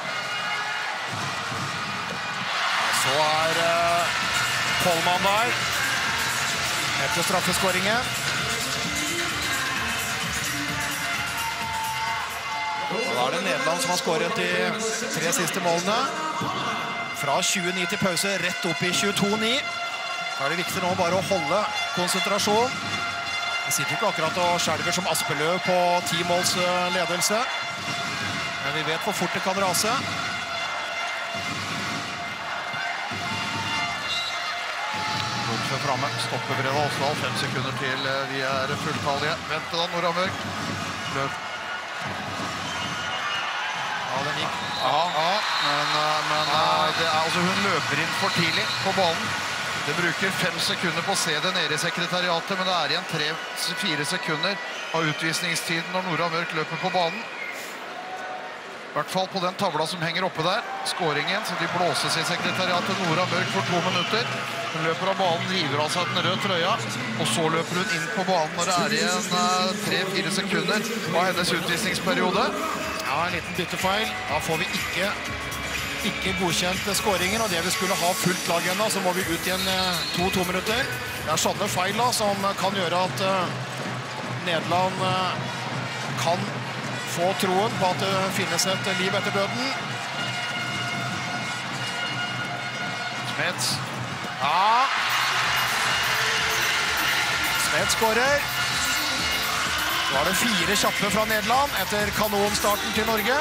Så er uh, Polman der. Etter straffeskåringen. Så da er det Nederland som har skåret de tre siste målene. Fra tjueni til pause, rett opp i tjueto ni. Da er det viktig nå bare å holde konsentrasjon. Vi sitter ikke akkurat og skjelver som Aspeløv på ti måls ledelse. Men vi vet hvor fort det kan rase. Rotfe framme, stopper Breda Oftedal, fem sekunder til vi er fulltallige. Vente da, Nora Mørk. Løp. Ja, den gikk. Ja, ja men, men det er, altså, hun løper inn for tidlig på banen. Det bruker fem sekunder på å se det nede i sekretariatet, men det er igjen tre fire sekunder av utvisningstiden når Nora Mørk løper på banen. I hvert fall på den tavla som henger oppe der. Skåringen, så de blåses i sekretariatet. Nora Mørk for to minutter. Hun løper av banen, river av seg den røde trøya, og så løper hun inn på banen når det er igjen tre fire sekunder av hennes utvisningsperiode. Ja, en liten byttefeil. Da får vi ikke, ikke godkjent skåringen, og det vi skulle ha fullt lag ennå, så må vi ut igjen to to minutter. Det er sånne feil da, som kan gjøre at uh, Nederland uh, kan få troen på at det finnes et liv etter døden. Smets. Ja. Smets skårer. Så er det fire kjappe fra Nederland etter kanonstarten til Norge.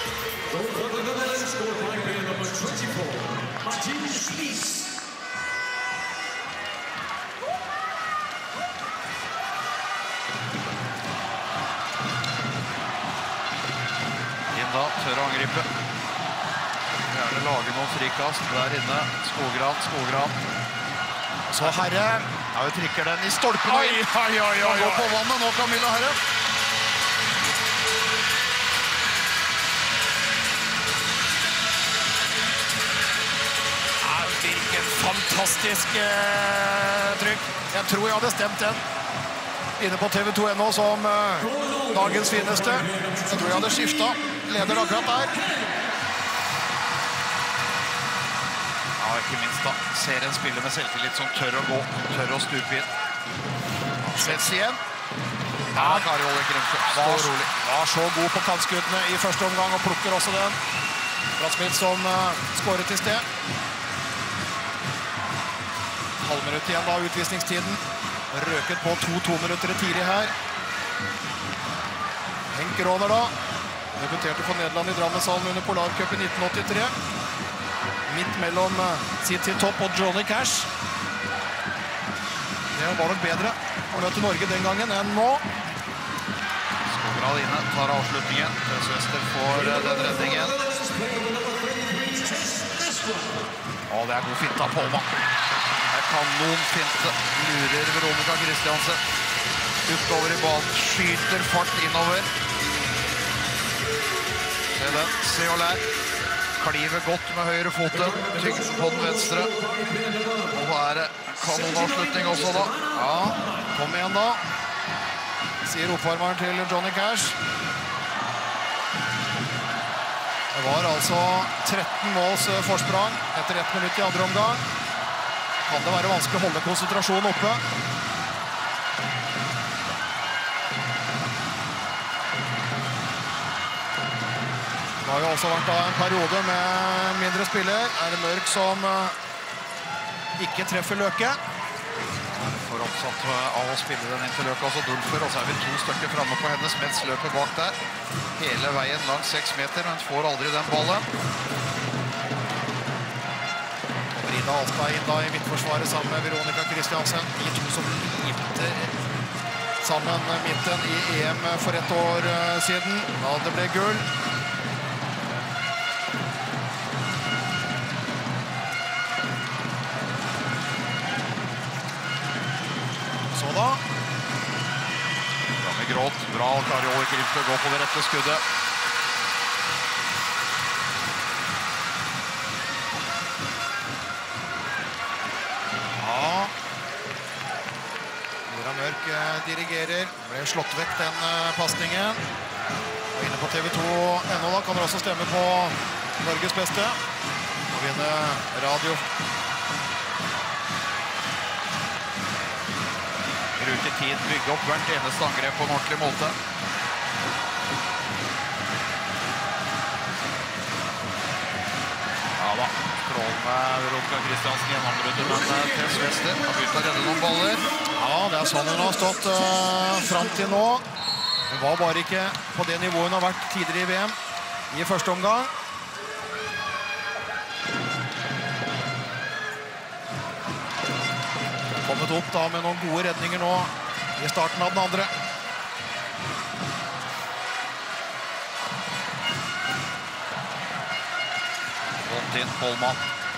Da tør å angripe. Gjerne lage noen frikast der inne. Skogran, Skogran. Så Herre. Ja, vi trykker den i stolpen. Oi, oi, oi, oi. Han går på vannet nå, Camilla Herre. Ja, hvilken fantastisk eh, trykk. Jeg tror jeg hadde stemt den inne på T V to punkt N O som eh, dagens fineste. Jeg tror jeg hadde skiftet. Leder akkurat der. Ja, ikke minst da. Ser en spiller med selvtillit som tør å gå, tør å stupe inn. Svets igjen. Ja, Kari Olle Grimsjø. Var, var så god på kantskuddene i første omgang og plukker også den. Fra Smith som uh, skåret til sted. Halvminutt igjen da, utvisningstiden. Røket på to to minutter tidlig her. Henk Råner da. Debuterte for Nederland i Drammenshallen under Polarcup i nitten åttitre. Midt mellom City Top og Johnny Cash. Det var nok bedre å møte Norge den gangen enn nå. Skogran inne, tar avslutningen. Tøsvester får den redningen. Å, det er god fint av Polman. Det er kanonfinte. Lurer Veronica Christiansen. Utover i banen, skyter fart innover. Se den, se og lær. Kliver godt med høyre foten, tyggen på den venstre. Og da er det kanonavslutning også da. Ja, kom igjen da. Sier oppvarmeren til Johnny Cash. Det var altså tretten måls forsprang etter ett minutt i andre omgang. Kan det være vanskelig å holde konsentrasjonen oppe? Det har jo også vært en periode med mindre spiller. Er det Mørk som ikke treffer Løke? For oppsatt av å spille den inn til Løke, også Dulfer, og så er vi to stykker fremme på henne. Smets løper bak der. Hele veien langt seks meter, men får aldri den ballen. Brida Alstad inn da i midtforsvaret sammen med Veronica Christiansen. De to som limter sammen midten i E M for ett år siden. Da det ble gull. Så da. Bra med gråt. Bra Kari Olle Grimsjø går på det rette skuddet. Ja. Nora Mørk dirigerer. Ble slått vekk den passningen. Og inne på T V to punkt N O da kan dere også stemme på Norges beste. Og vinne radio. Bruke tid, bygge opp hvert eneste angrep på en ordentlig måte. Ja da, strålende Veronica Christiansen gjennombruddet, men Tøsvester har begynt å redde noen baller. Ja, det er sånn hun har stått uh, frem til nå. Hun var bare ikke på det nivået hun har vært tidligere i V M i første omgang. Kommet opp da med noen gode redninger nå i starten av den andre. Vondt inn, Polman.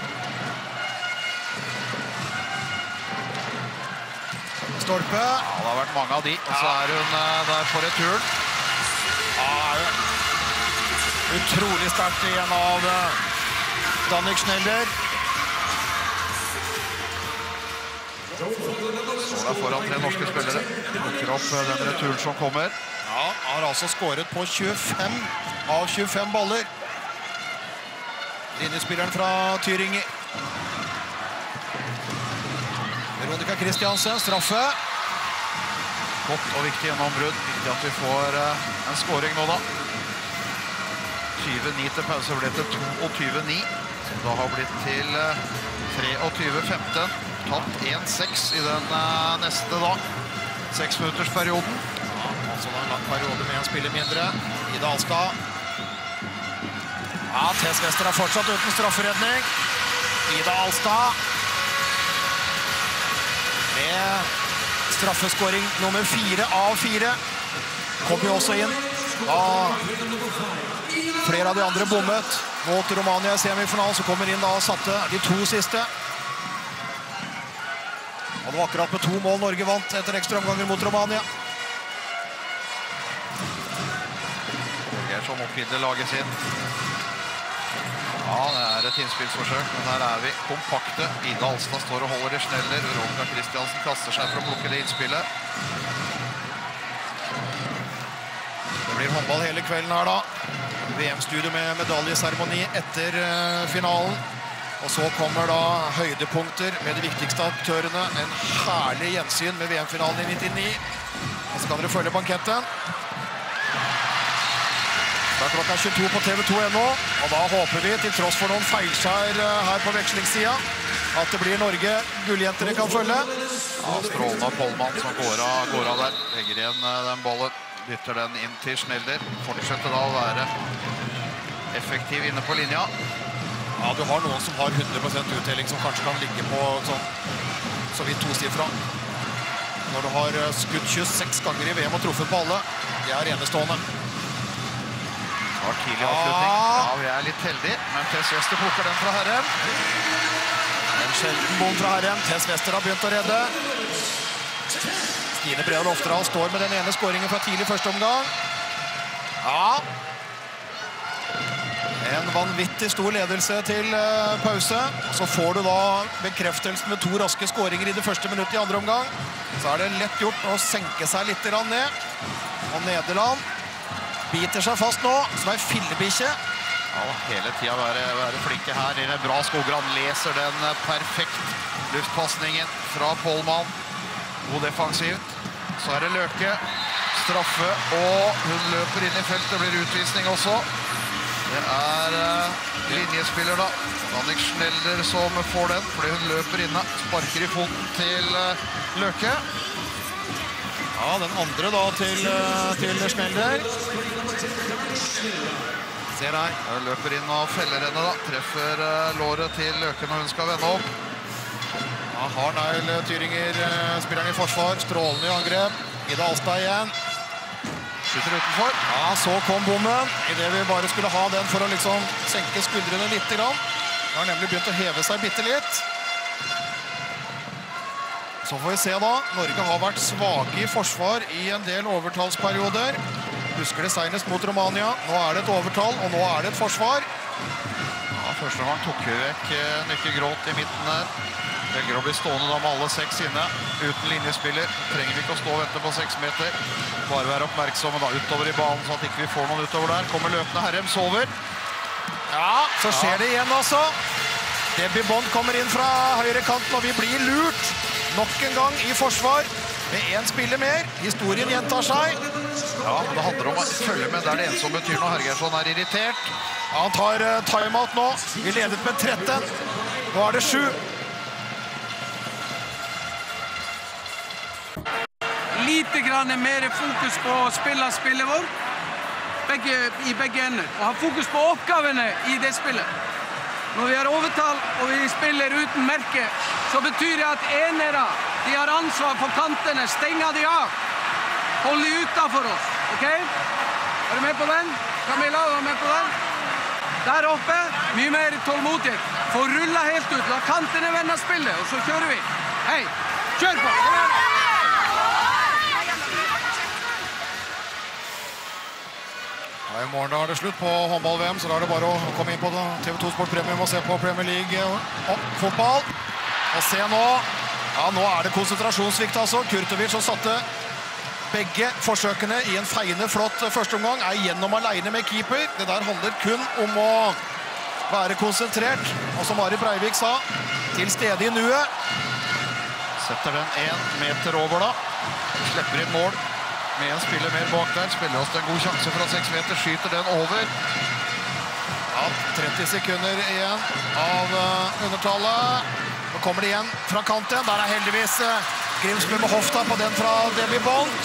Stolpe. Ja, det har vært mange av de. Og så er hun der på returen. Ja, utrolig sterkt igjen av Danik Schneider. Står der foran tre norske spillere. Lukker opp den returen som kommer. Ja, har altså skåret på tjuefem av tjuefem baller. Linjespilleren fra Tyringi. Veronica Christiansen, straffe. Godt og viktig gjennombrudd. Viktig at vi får en scoring nå da. tjue ni til pause ble til tjueto ni, som da har blitt til tjuetre femten. Tatt en seks i den neste da. Seks minutters perioden. Ja, altså en lang periode med en spiller mindre. Ida Alstad. Ja, Tess Wester er fortsatt uten strafferedning. Ida Alstad. Med straffeskåring nummer fire av fire. Kommer jo også inn. Ja, flere av de andre bommet mot Romania i semifinalen, så kommer inn da og satte de to siste. Og det var akkurat med to mål Norge vant etter ekstra omganger mot Romania. Gersson oppvidder laget sin. Ja, det er et innspillsforsøk, men her er vi kompakte. Ida Alstad står og holder i Schneller. Veronica Christiansen kaster seg for å plukke det innspillet. Det blir håndball hele kvelden her da. V M-studio med medaljeseremoni etter uh, finalen. Og så kommer da høydepunkter med de viktigste aktørene. En herlig gjensyn med V M-finalen i nittini. Og så kan dere følge banketten. Det er klokka tjueto på T V to ennå, og da håper vi, til tross for noen feilskjær her på vekslingssida, at det blir Norge gulljentene kan følge. Ja, strålende av Pollmann som går av, går av der. Legger igjen den ballen, dytter den inn til Schneller. Fortsetter da å være effektiv inne på linja. Ja, du har noen som har hundre prosent uttelling som kanskje kan ligge på sånn, så vidt tosifra. Når du har skutt tjueseks ganger i V M og truffet på alle, det er enestående. Det var tidlig avslutning. Ja, vi er litt heldige, men Tess Wester plukker den fra Herrem. En sjelden bom fra Herrem. Tess Wester har begynt å redde. Stine Bredal Oftedal står med den ene skåringen fra tidlig første omgang. Ja. En vanvittig stor ledelse til uh, pause. Så får du da bekreftelsen med to raske skåringer i det første minuttet i andre omgang. Så er det lett gjort å senke seg litt ned. Og Nederland biter seg fast nå, som er fillebikkje. Ja, hele tiden være, være flinke her. Det er bra Skogran leser den perfekt luftpassningen fra Pollmann. God defensivt. Så er det Løke. Straffe, og hun løper inn i feltet. Blir utvisning også. Det er uh, linjespiller da. Annik Schneller som får den, fordi hun løper inne. Sparker i foten til uh, Løke. Ja, den andre da til, til Schneller. Se der. Jeg løper inn og feller henne da. Treffer uh, låret til Løke når hun skal vende opp. Ja, har Neil Tyringer, uh, spilleren i forsvar. Strålende i angrep. Ida Alstad igjen. Skytter utenfor. Ja, så kom bommen. I det vi bare skulle ha den for å liksom senke skuldrene litt grann. Det har nemlig begynt å heve seg bitte litt. Så får vi se da. Norge har vært svake i forsvar i en del overtallsperioder. Husker det senest mot Romania. Nå er det et overtall, og nå er det et forsvar. Ja, første gang tok vi vekk Nykke Gråt i midten her. Velger å bli stående da med alle seks inne. Uten linjespiller. Trenger vi ikke å stå og vente på seks meter. Bare være oppmerksomme da utover i banen, så at ikke vi får noen utover der. Kommer løpende Herrem, sover. Ja, så skjer det igjen også. Debbie Bond kommer inn fra høyre kanten, og vi blir lurt. Nok en gang i forsvar, med en spiller mer. Historien gjentar seg. Ja, men det handler om å følge med. Det er det en som betyr når Hergersson er irritert. Ja, han tar uh, timeout nå. Vi ledet med tretten. Nå er det sju. Lite grann mer fokus på å spille spillet vårt. Begge, i begge ender. Og ha fokus på oppgavene i det spillet. Når vi har overtall og vi spiller uten merke, så betyr det at enere, de har ansvar for kantene, stenger de av. Hold de utenfor oss, ok? Er du med på den? Camilla, er du med på den? Der oppe, mye mer tålmodighet. Få rulle helt ut, la kantene vende spillet, og så kjører vi. Hei, kjør på! Ja, i morgen da er det slutt på håndball-V M, så da er det bare å komme inn på T V to Sport Premium og se på Premier League og fotball. Og se nå, ja, nå er det konsentrasjonssvikt altså. Kurtovic som satte begge forsøkene i en feiende flott første omgang, er gjennom alene med keeper. Det der handler kun om å være konsentrert, og som Mari Breivik sa, til stede i nuet. Setter den en meter over da. Slipper inn mål. Med en spiller mer bak der. Spiller oss en god sjanse fra seks meter. Skyter den over. Ja, tretti sekunder igjen av uh, undertallet. Nå kommer det igjen fra kanten. Der er heldigvis uh, Grimsbø med hofta på den fra Debbie Bond.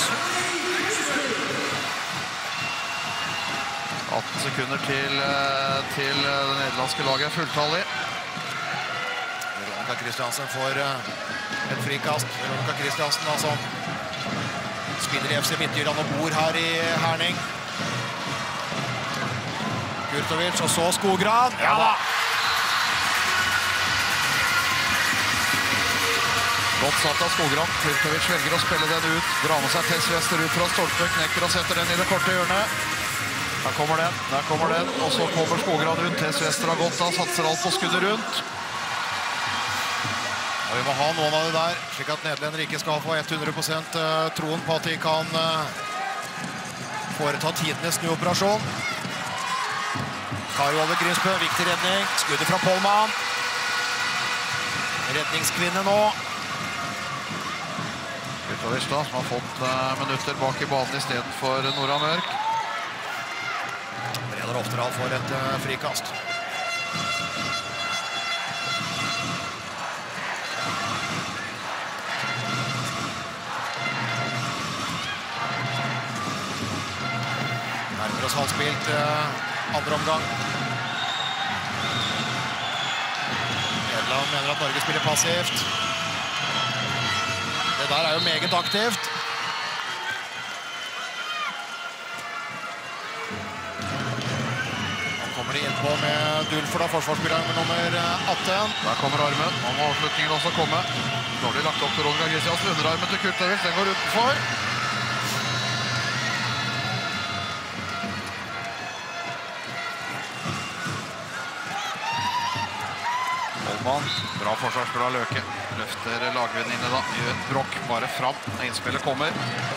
atten sekunder til, uh, til uh, det nederlandske laget. Fulltallig. Veronica Christiansen får uh, et frikast. Veronica Christiansen da, som spiller i F C Midtjylland og bor her i Herning. Kurtovic, og så Skogran. Ja da! Godt satt av Skogran. Kurtovic velger å spille den ut. Drar med seg Tess Wester ut fra stolpen. Knekker og setter den i det korte hjørnet. Der kommer den, der kommer den. Og så kommer Skogran ut. Tess Wester har gått av, satser alt på skuddet rundt. Ja, vi må ha noen av det der, slik at nederlender ikke skal få hundre prosent troen på at de kan foreta tidenes snuoperasjon. Kari over Grimsbø, viktig redning. Skuddet fra Pollmann. Redningskvinne nå. Kurtovic da, som har fått minutter bak i banen i stedet for Nora Mørk. Breder Oftedal får et frikast. Nærmer oss halvspilt andre omgang. Nederland mener at Norge spiller passivt. Det der er jo meget aktivt. Nå kommer de innpå med Dulfer da, forsvarsspilleren med nummer atten. Der kommer armen. Nå må avslutningen også komme. Nå har de lagt opp til Ronga Christiansen. Underarmen til Kurtovic. Den går utenfor. Bra forsvarsspiller av Løke. Løfter lagvenninne da. Gjør et brokk bare fram. Innspillet kommer.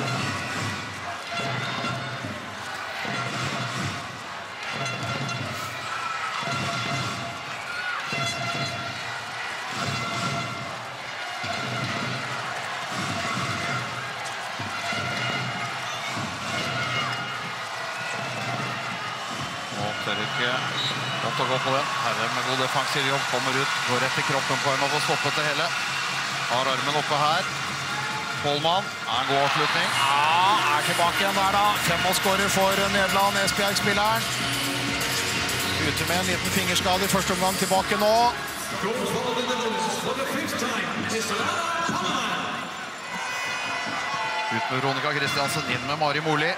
Nå tør ikke godt å gå på den. Herre med god defensiv jobb, kommer ut, går rett i kroppen på en og får stoppet det hele. Har armen oppe her. Pollmann, er en god avslutning. Ja, er tilbake igjen der da. Femårsskårer for Nederland, Esbjerg-spilleren. Ute med en liten fingerskade i første omgang, tilbake nå. Ut med Veronica Christiansen, inn med Mari Moli.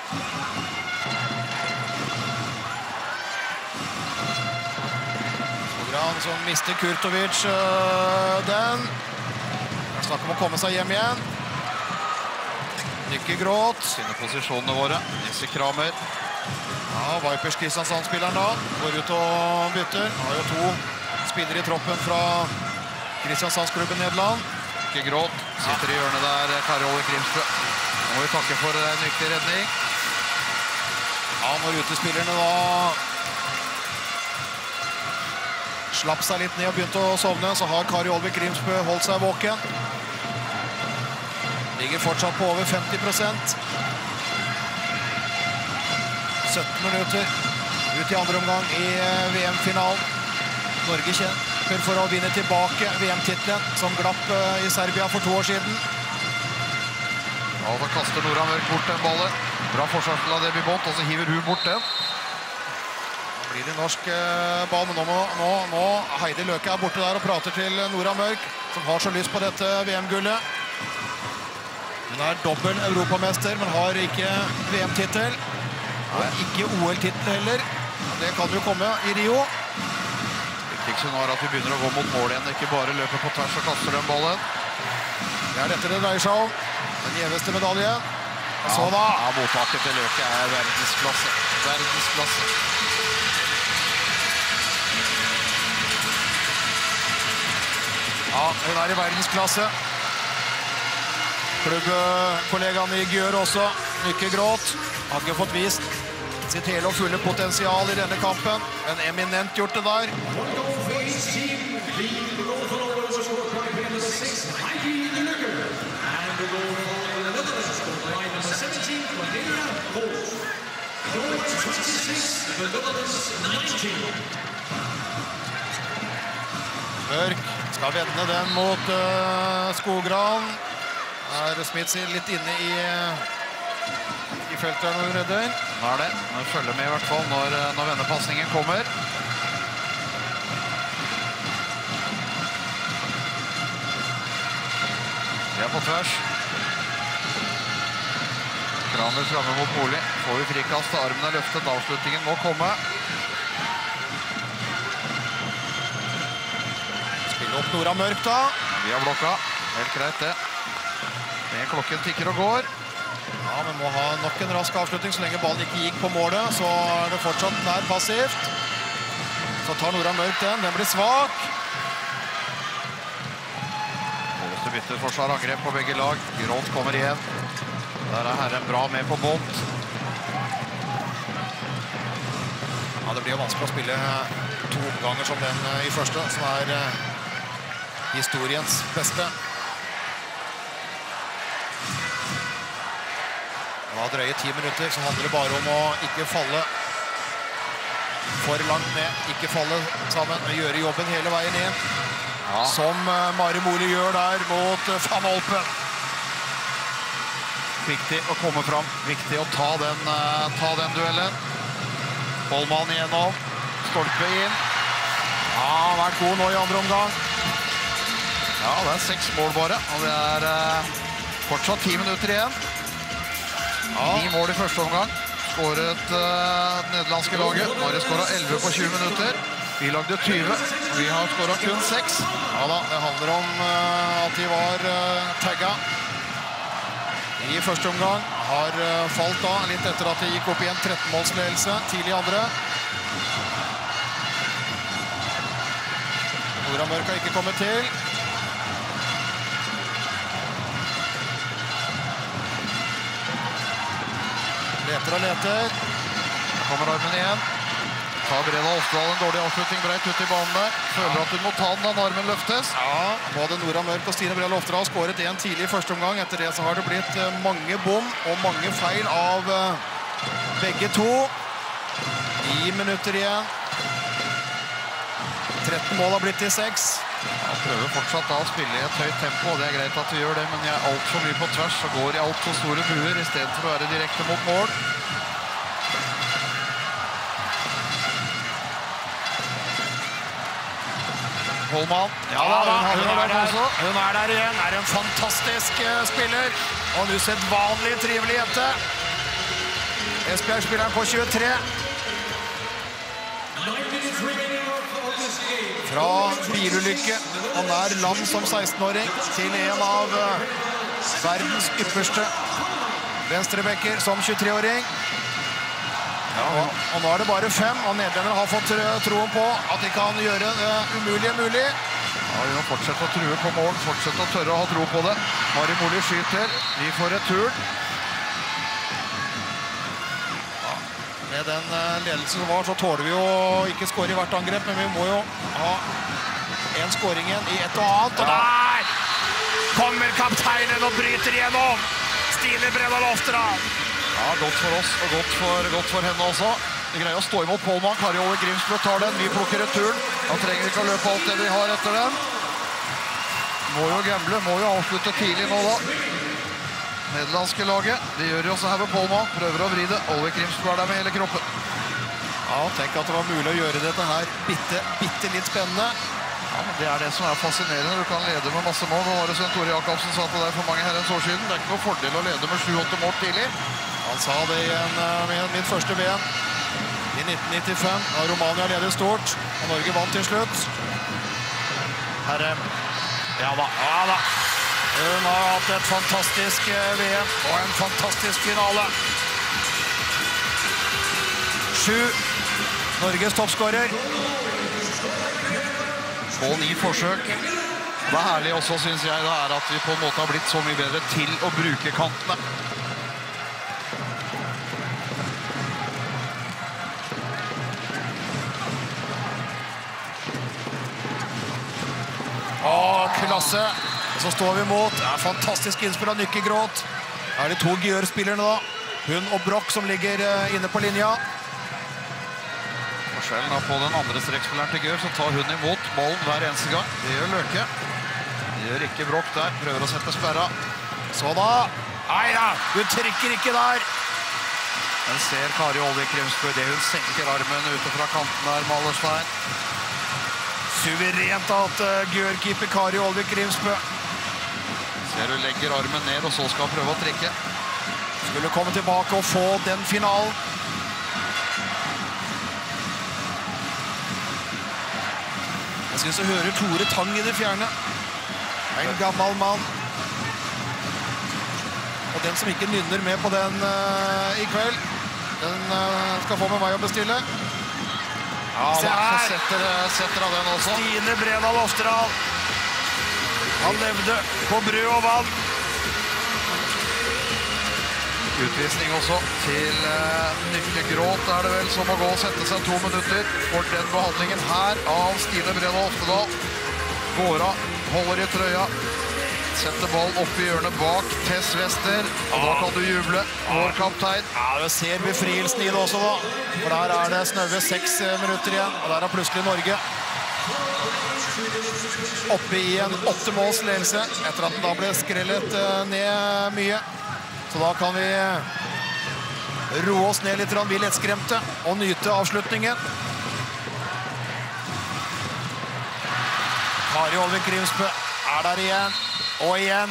Som mister Kurtovic den. Det er snakk om å komme seg hjem igjen. Ikke gråt. Sine posisjonene våre. Nisse Kramer. Ja, Vipers Kristiansand-spilleren da. Går ut og bytter. Har jo to spillere i troppen fra Kristiansandsklubben Nederland. Ikke gråt. Sitter i hjørnet der, Kari Ole Grimsbø. Nå må vi takke for en viktig redning. Ja, når utespillerne da slapp seg litt ned og begynte å sovne, så har Kari Olvik Grimsbø holdt seg våken. Ligger fortsatt på over femti prosent. sytten minutter ut i andre omgang i V M-finalen. Norge kjemper for å vinne tilbake V M-titlen som glapp i Serbia for to år siden. Ja, da kaster Nora Mørk bort den ballen. Bra forsvarsspill av Debbie Bond, og så hiver hun bort den. Blir det norsk ball, men nå, må, nå, nå Heidi Løke er borte der og prater til Nora Mørk, som har så lyst på dette V M-gullet. Hun er dobbel europamester, men har ikke V M-tittel. Og ikke O L-tittel heller. Det kan jo komme i Rio. Viktigst nå er at vi begynner å gå mot mål igjen, ikke bare løper på tvers og kaster den ballen. Det er dette det dreier seg om. Den gjeveste medaljen. Så da. Ja, mottaket til Løke er verdensklasse. Verdensklasse. Ja, hun er i verdensklasse. Klubbkollegaen i Gjør også. Ikke gråt. Har ikke fått vist sitt hele og fulle potensial i denne kampen. En eminent gjort det der. Mørk skal vende den mot uh, Skogran. Er Smith litt inne i, i feltet her når redder. Nå er det. Nå følger med i hvert fall når, når vendepasningen kommer. Vi er på tvers. Kramer fremme mot Moli. Får vi frikast, armen er løftet, avslutningen må komme. Spiller opp Nora Mørk da. Vi har blokka. Helt greit det. Den klokken tikker og går. Ja, vi må ha nok en rask avslutning. Så lenge ballen ikke gikk på målet, så er det fortsatt nær passivt. Så tar Nora Mørk den. Den blir svak. Måleste bytter forsvar angrep på begge lag. Grått kommer igjen. Der er Herren bra med på bånd. Ja, det blir jo vanskelig å spille to omganger som den i første, som er historiens beste. Det var drøye ti minutter, så handler det bare om å ikke falle for langt ned. Ikke falle sammen, men gjøre jobben hele veien inn. Ja. Som Mari Moli gjør der mot Van Olpen. Viktig å komme fram. Viktig å ta den, uh, ta den duellen. Bollmann igjennom. Stolpe inn. Ja, har vært god nå i andre omgang. Ja, det er seks mål bare. Og det er uh, fortsatt ti minutter igjen. Ja. Ni mål i første omgang. Skåret uh, nederlandske laget. Nå har de skåret elleve på tjue minutter. Vi lagde tyve. Vi har skåret kun seks. Ja da, det handler om uh, at de var uh, tagga i første omgang. Har uh, falt da litt etter at de gikk opp i en tretten-målsledelse tidlig i andre. Nora Mørk har ikke kommet til. Leter og leter. Kommer armen igjen. Tar Breda Oftedal en dårlig avslutning breit ut i banen der. Føler at du må ta den da når armen løftes. Ja, både Nora Mørk og Stine Breda Oftedal har skåret en tidlig i første omgang. Etter det så har det blitt mange bom og mange feil av begge to. Ni minutter igjen. tretten mål har blitt til seks. Han prøver fortsatt da å spille i et høyt tempo, og det er greit at du gjør det, men jeg er alt for mye på tvers og går i alt for store buer i stedet for å være direkte mot mål. Holman. Ja, da, da. Hun, hun, er der. Hun er der igjen. Er en fantastisk uh, spiller. Og en usedvanlig trivelig jente. Esbjerg-spilleren på tjuetre. Fra bilulykke og nær land som seksten-åring til en av uh, verdens ypperste venstrebekker som tjuetre-åring. Ja, og, og nå er det bare fem, og nederlenderne har fått troen på at de kan gjøre det umulige mulig. Ja, vi må fortsette å true på mål, fortsette å tørre å ha tro på det. Mari Moli skyter, vi får retur. Ja, med den ledelsen som var, så tåler vi jo ikke skåre i hvert angrep, men vi må jo ha en skåring igjen i et og annet. Og der kommer kapteinen og bryter igjennom! Stine Breda Oftedal. Ja, godt for oss og godt for, godt for henne også. De greier å stå imot Pollmann. Kari Olle Grimsbø tar den. Vi plukker returen. Da trenger vi ikke å løpe alt det vi har etter den. Må jo gamble, må jo avslutte tidlig nå da. Nederlandske laget. Det gjør de også her med Pollmann. Prøver å vri det. Olle Grimsbø er der med hele kroppen. Ja, tenk at det var mulig å gjøre dette her bitte, bitte litt spennende. Ja, men det er det som er fascinerende. Du kan lede med masse mål. Nå var det Svein Tore Jakobsen sa til deg for mange herrens år siden. Det er ikke noe fordel å lede med sju åtte mål tidlig. Han sa det i en, med mitt første V M i nitten nittifem. Da Romania ledet stort, og Norge vant til slutt. Herre, ja da, ja da. Hun har hatt et fantastisk V M og en fantastisk finale. Sju Norges toppskårer. På ni forsøk. Det er herlig også, synes jeg, det er at vi på en måte har blitt så mye bedre til å bruke kantene. Åh, klasse. Så står vi mot. Det er fantastisk innspill av Nykke Gråt. Er det to Gjør-spillerne da? Hun og Broch som ligger inne på linja. Forskjellen da på den andre strekkspilleren til Gør, så tar hun imot ballen hver eneste gang. Det gjør Løke. Det gjør ikke Broch der. Prøver å sette sperra. Så da. Nei da, du trykker ikke der. Men ser Kari Olvik Grimsbø det hun senker armen ute fra kanten der, Malerstein. Suverent at Gør-keeper Kari Olvik Grimsbø. Ser hun legger armen ned, og så skal prøve å trekke. Skulle komme tilbake og få den finalen. Jeg synes jeg hører Tore Tang i det fjerne. En gammel mann. Og den som ikke nynner med på den uh, i kveld, den uh, skal få med meg å bestille. Ja, Se så her! setter, setter han den også. Stine Bredal Oftedal. Han levde på brød og vann. Utvisning også til uh, Nykke Gråt er det vel som må gå og sette seg to minutter for den behandlingen her av Stine Bredal Oftedal. Går av, holder i trøya, setter ball opp i hjørnet bak Tess Wester, og da kan du juble, vår kaptein. Ja, du ser befrielsen i det også da, for der er det snaue seks minutter igjen, og der er plutselig Norge oppe i en åtte måls ledelse, etter at den da ble skrellet ned mye. Så da kan vi roe oss ned litt, vi lettskremte, og nyte avslutningen. Kari Olvik Grimsbø er der igjen, og igjen.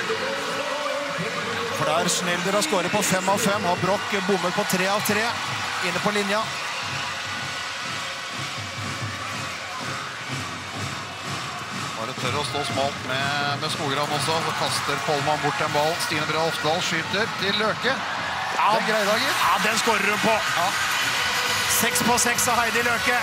For der Schnelder har skåret på fem av fem, har Broch bommet på tre av tre, inne på linja. Bare tør å stå smalt med, med Skogran også, så kaster Pollmann bort en ball. Stine Bredal Oftedal skyter til Løke. Ja, det er Greidager. Ja, den skårer hun på. Ja. Seks på seks av Heidi Løke.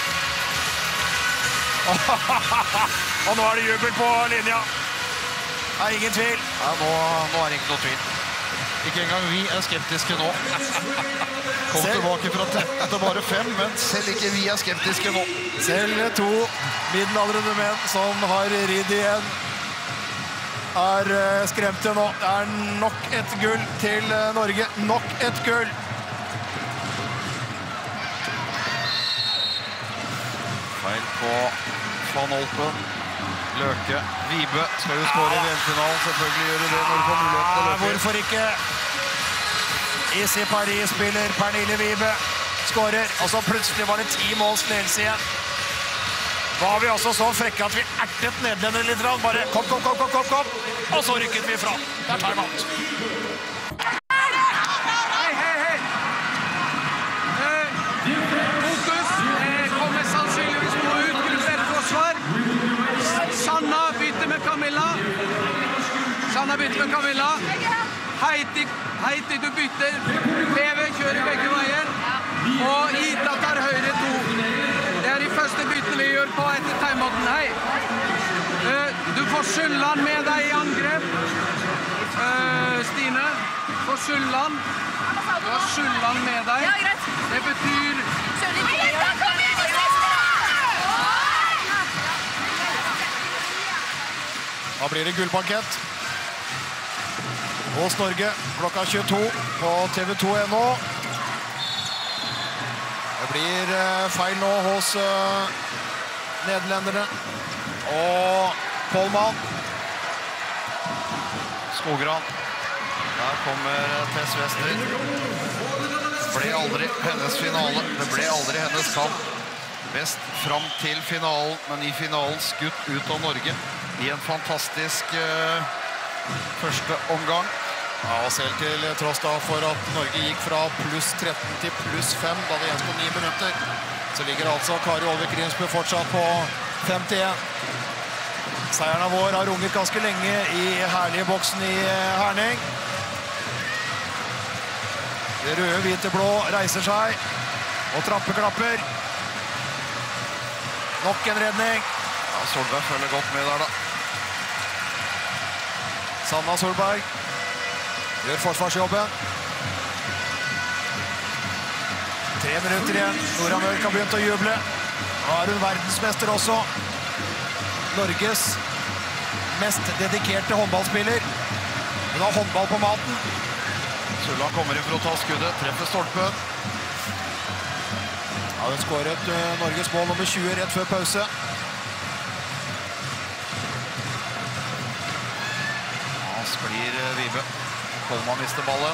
Og nå er det jubel på linja. Det er ingen tvil. Ja, nå, nå er det ikke noe tvil. Ikke engang vi er skeptiske nå. Kom selv tilbake fra tretten til bare fem, men selv ikke vi er skeptiske nå. Selv to middelaldrende menn som har ridd igjen er skremte nå. Det er nok et gull til Norge. Nok et gull. Feil på Van Olpen. Løke. Vibe skal jo skåre i V M-finalen. Selvfølgelig gjør det når du får mulighet til å løpe. Hvorfor ikke? Isi Paris spiller Pernille Vibe. Skårer. Og så plutselig var det ti måls ledelse igjen. Var vi også så frekke at vi ertet nederlenderne litt. Bare kom, kom, kom, kom, kom, kom. Og så rykket vi fra. Der tar vi alt. Hei, hei, hei. Eh, fokus eh, kommer sannsynligvis nå ut grupperforsvar. Sanna bytter med Camilla. Sanna bytter med Camilla. Heidi, Heidi du bytter. Beve kjører begge veier. Og Ida tar høyre to. Det er de første byttene vi gjør på etter timeouten. Hei. Uh, du får Sulland med deg i angrep. Uh, Stine. Får Sulland. Du har Sulland med deg. Det betyr... Da blir det gullbankett hos Norge klokka tjueto på T V to punkt no. Det blir feil nå hos uh, nederlenderne og Pollmann. Skogran. Der kommer Tess Wester. Det ble aldri hennes finale. Det ble aldri hennes kamp. Best fram til finalen, men i finalen skutt ut av Norge i en fantastisk uh, første omgang. Ja, og selv til tross da for at Norge gikk fra pluss tretten til pluss fem da det gjenstod ni minutter, så ligger altså Kari Olvik Grimsbø fortsatt på femtien. Seieren av vår har runget ganske lenge i herlige boksen i Herning. Det røde, hvite, blå reiser seg og trappeklapper. Nok en redning. Ja, Solberg følger godt med der da. Sanna Solberg gjør forsvarsjobben. Tre minutter igjen. Nora Mørk har begynt å juble. Nå er hun verdensmester også. Norges mest dedikerte håndballspiller. Hun har håndball på maten. Sulla kommer inn for å ta skuddet, treffer stolpen. Ja, hun skåret uh, Norges mål nummer tjue rett før pause. Ja, sklir uh, Vibe. Kolman mister ballen.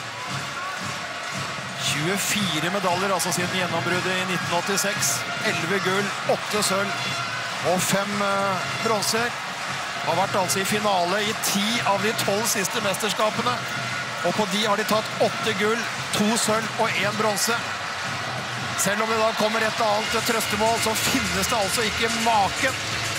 tjuefire medaljer, altså siden gjennombruddet i nitten åttiseks. elleve gull, åtte sølv og fem uh, bronser. Har vært altså i finale i ti av de tolv siste mesterskapene. Og på de har de tatt åtte gull, to sølv og én bronse. Selv om det da kommer et annet trøstemål, så finnes det altså ikke maken.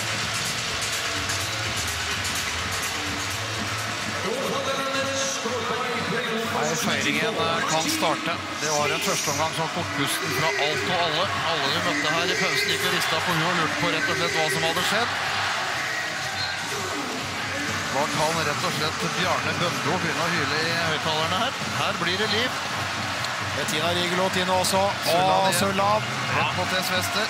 Nei, feiringen kan starte. Det var en første omgang som tok pusten fra alt og alle. Alle vi møtte her i pausen gikk og ristet på huet og lurte på rett og slett hva som hadde skjedd. Da kan rett og slett Bjarne Bøndro begynne å hyle i høyttalerne her. Her blir det liv. Bettina Rigelot inne også. Og Sulla. Rett på Tess Wester.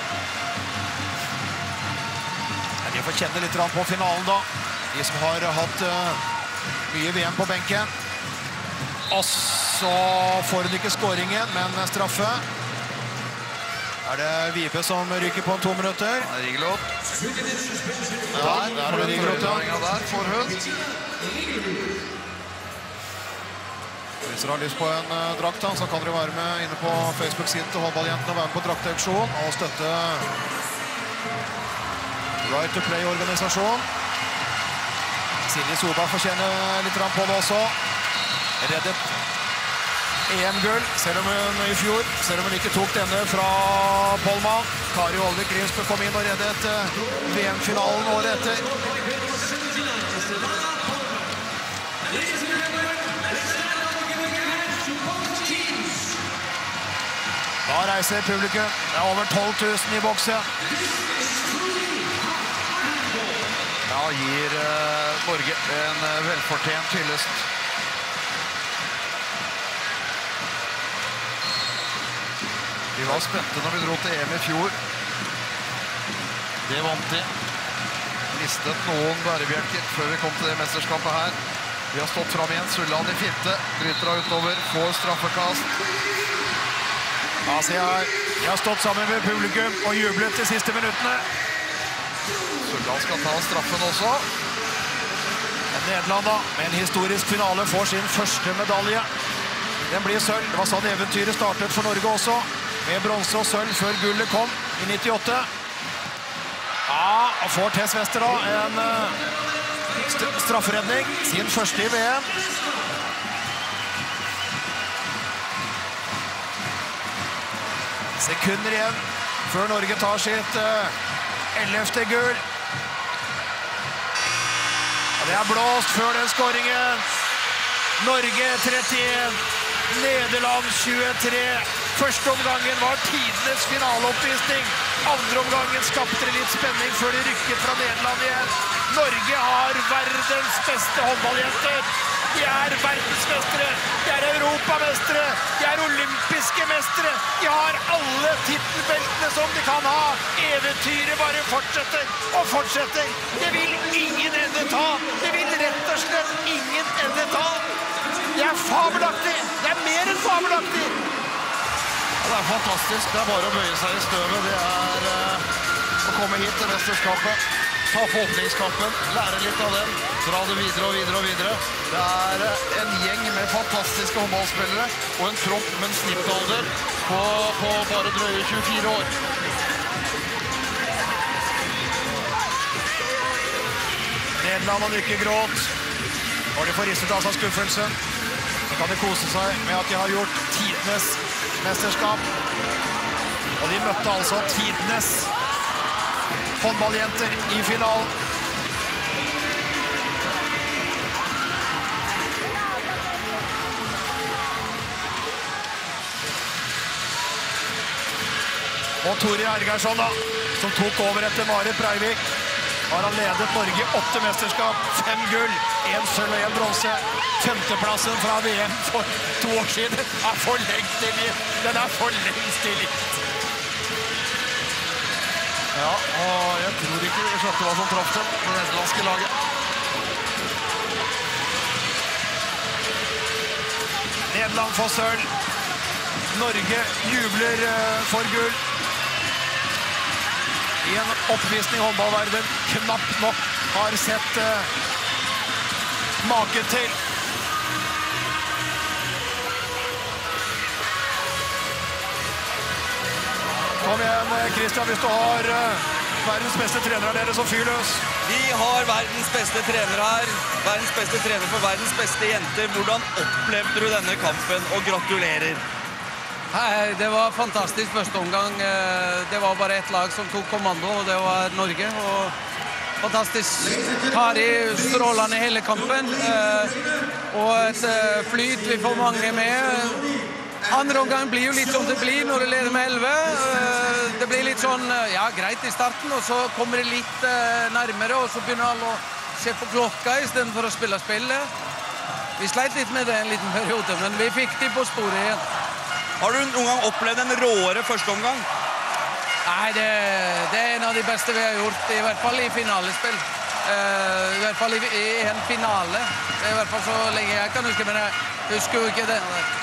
De får kjenne litt på finalen da. De som har hatt uh, mye V M på benken. Og så får hun ikke skåringen, men straffe. Er det Vibe som ryker på to minutter? Ja, Rigelot. Ja, der er det Rigelot, ja. Der får hun. Hvis dere har lyst på en uh, drakt, da, så kan dere være med inne på Facebook-siden til håndballjentene og være med på drakteauksjon og støtte Right to Play-organisasjon. Silje Solberg får kjenne litt på det også. Reddet E M-gull, selv om hun i fjor, selv om hun ikke tok denne fra Polman. Kari Olvik Grimsbø kom inn og reddet uh, V M-finalen året etter. Da reiser publikum. Det er over tolv tusen i boksen. Ja, gir uh, Norge en uh, velfortjent hyllest. Vi var spente når vi dro til E M i fjor. Det vant de. Mistet noen bærebjelker før vi kom til det mesterskapet her. Vi har stått fram igjen. Sulland i finte. Bryter av utover. Får straffekast. Ja, se her. Jeg har stått sammen med publikum og jublet de siste minuttene. Sulland skal ta straffen også. Nederland da, med en historisk finale, får sin første medalje. Den blir sølv. Det var sånn eventyret startet for Norge også. Med bronse og sølv før gullet kom i nittiåtte. Ja, og får Tess Wester da en uh, st strafferedning. Sin første i V M. Sekunder igjen før Norge tar sitt ellevte uh, gull. Og det er blåst før den skåringen. Norge trettien, Nederland tjuetre. Første omgangen var tidenes finaleoppvisning. Andre omgangen skapte det litt spenning før de rykket fra Nederland igjen. Norge har verdens beste håndballjenter. De er verdensmestere, de er europamestere, de er olympiske mestere. De har alle titelbeltene som de kan ha. Eventyret bare fortsetter og fortsetter. Det vil ingen ende ta. Det vil rett og slett ingen ende ta. Det er fabelaktig. Det er mer enn fabelaktig. Ja, det er fantastisk. Det er bare å bøye seg i støvet. Det er uh, å komme hit til mesterskapet. Ta på åpningskampen, lære litt av den, dra det videre og videre og videre. Det er en gjeng med fantastiske håndballspillere og en tropp med en snittalder på, på bare drøye tjuefire år. Nederland og ikke gråt. Og de får ristet av seg skuffelsen. Så kan de kose seg med at de har gjort tidenes mesterskap. Og de møtte altså tidenes håndballjenter i finalen. Og Tori Ergarsson da, som tok over etter Marit Breivik, har han ledet Norge åtte mesterskap, fem gull, en sølv og en bronse. Femteplassen fra V M for to år siden er for lengst til liv. Den er for lengst til liv. Ja, og jeg tror ikke vi skjønte hva som traff dem, det nederlandske laget. Nederland får sølv. Norge jubler for gull. I en oppvisning i håndballverden knapt nok har sett uh, maken til. Kom igjen, Christian, hvis du har uh, verdens beste trener her nede, så fyr løs. Vi har verdens beste trener her. Verdens beste trener for verdens beste jenter. Hvordan opplevde du denne kampen, og gratulerer? Nei, det var fantastisk første omgang. Det var bare ett lag som tok kommando, og det var Norge. Og fantastisk. Kari strålende hele kampen. Og et flyt, vi får mange med. Andre omgang blir jo litt som det blir når det leder med elleve. Det blir litt sånn, ja, greit i starten, og så kommer det litt nærmere, og så begynner alle å se på klokka i stedet for å spille spillet. Vi sleit litt med det en liten periode, men vi fikk de på sporet igjen. Har du noen gang opplevd en råere første omgang? Nei, det, det er en av de beste vi har gjort, i hvert fall i finalespill. Uh, I hvert fall i, i en finale. I hvert fall så lenge jeg kan huske, men jeg husker jo ikke det.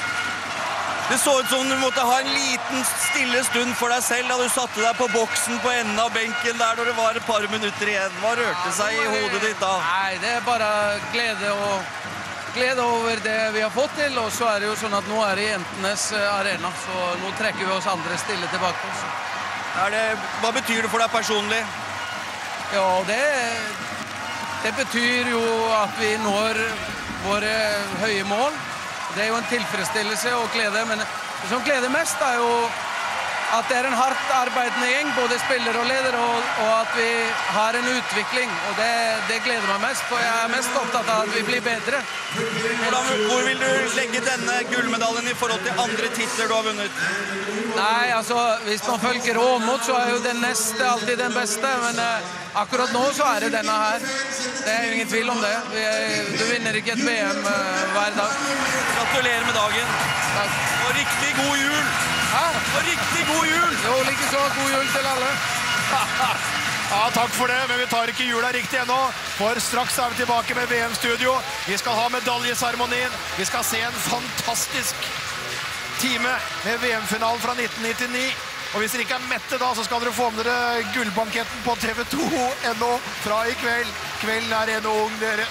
Det så ut som du måtte ha en liten stille stund for deg selv da du satte deg på boksen på enden av benken der når det var et par minutter igjen. Hva rørte seg i hodet ditt da? Nei, det er bare glede og glede over det vi har fått til, og så er det jo sånn at nå er det jentenes arena, så nå trekker vi oss andre stille tilbake. Er det, hva betyr det for deg personlig? Ja, det, det betyr jo at vi når våre høye mål. Det er jo en tilfredsstillelse og glede, men det som gleder mest er jo at det er en hardt arbeidende gjeng, både spiller og leder, og, og at vi har en utvikling, og det, det gleder meg mest, for jeg er mest opptatt av at vi blir bedre. Hvordan, hvor vil du legge denne gullmedaljen i forhold til andre titler du har vunnet? Nei, altså, hvis man følger Åmot, så er jo den neste alltid den beste, men uh, akkurat nå så er det denne her. Det er jo ingen tvil om det. Vi, du vinner ikke et V M uh, hver dag. Gratulerer med dagen. Takk. Og riktig god jul! Hæ? Og riktig god jul! Jo, like så god jul til alle. Ja, takk for det, men vi tar ikke jula riktig ennå, for straks er vi tilbake med V M-studio. Vi skal ha medaljeseremonien. Vi skal se en fantastisk time med V M-finalen fra nitten nittini. Og hvis dere ikke er mette da, så skal dere få med dere gullbanketten på T V to punkt N O fra i kveld. Kvelden er ennå ung, dere.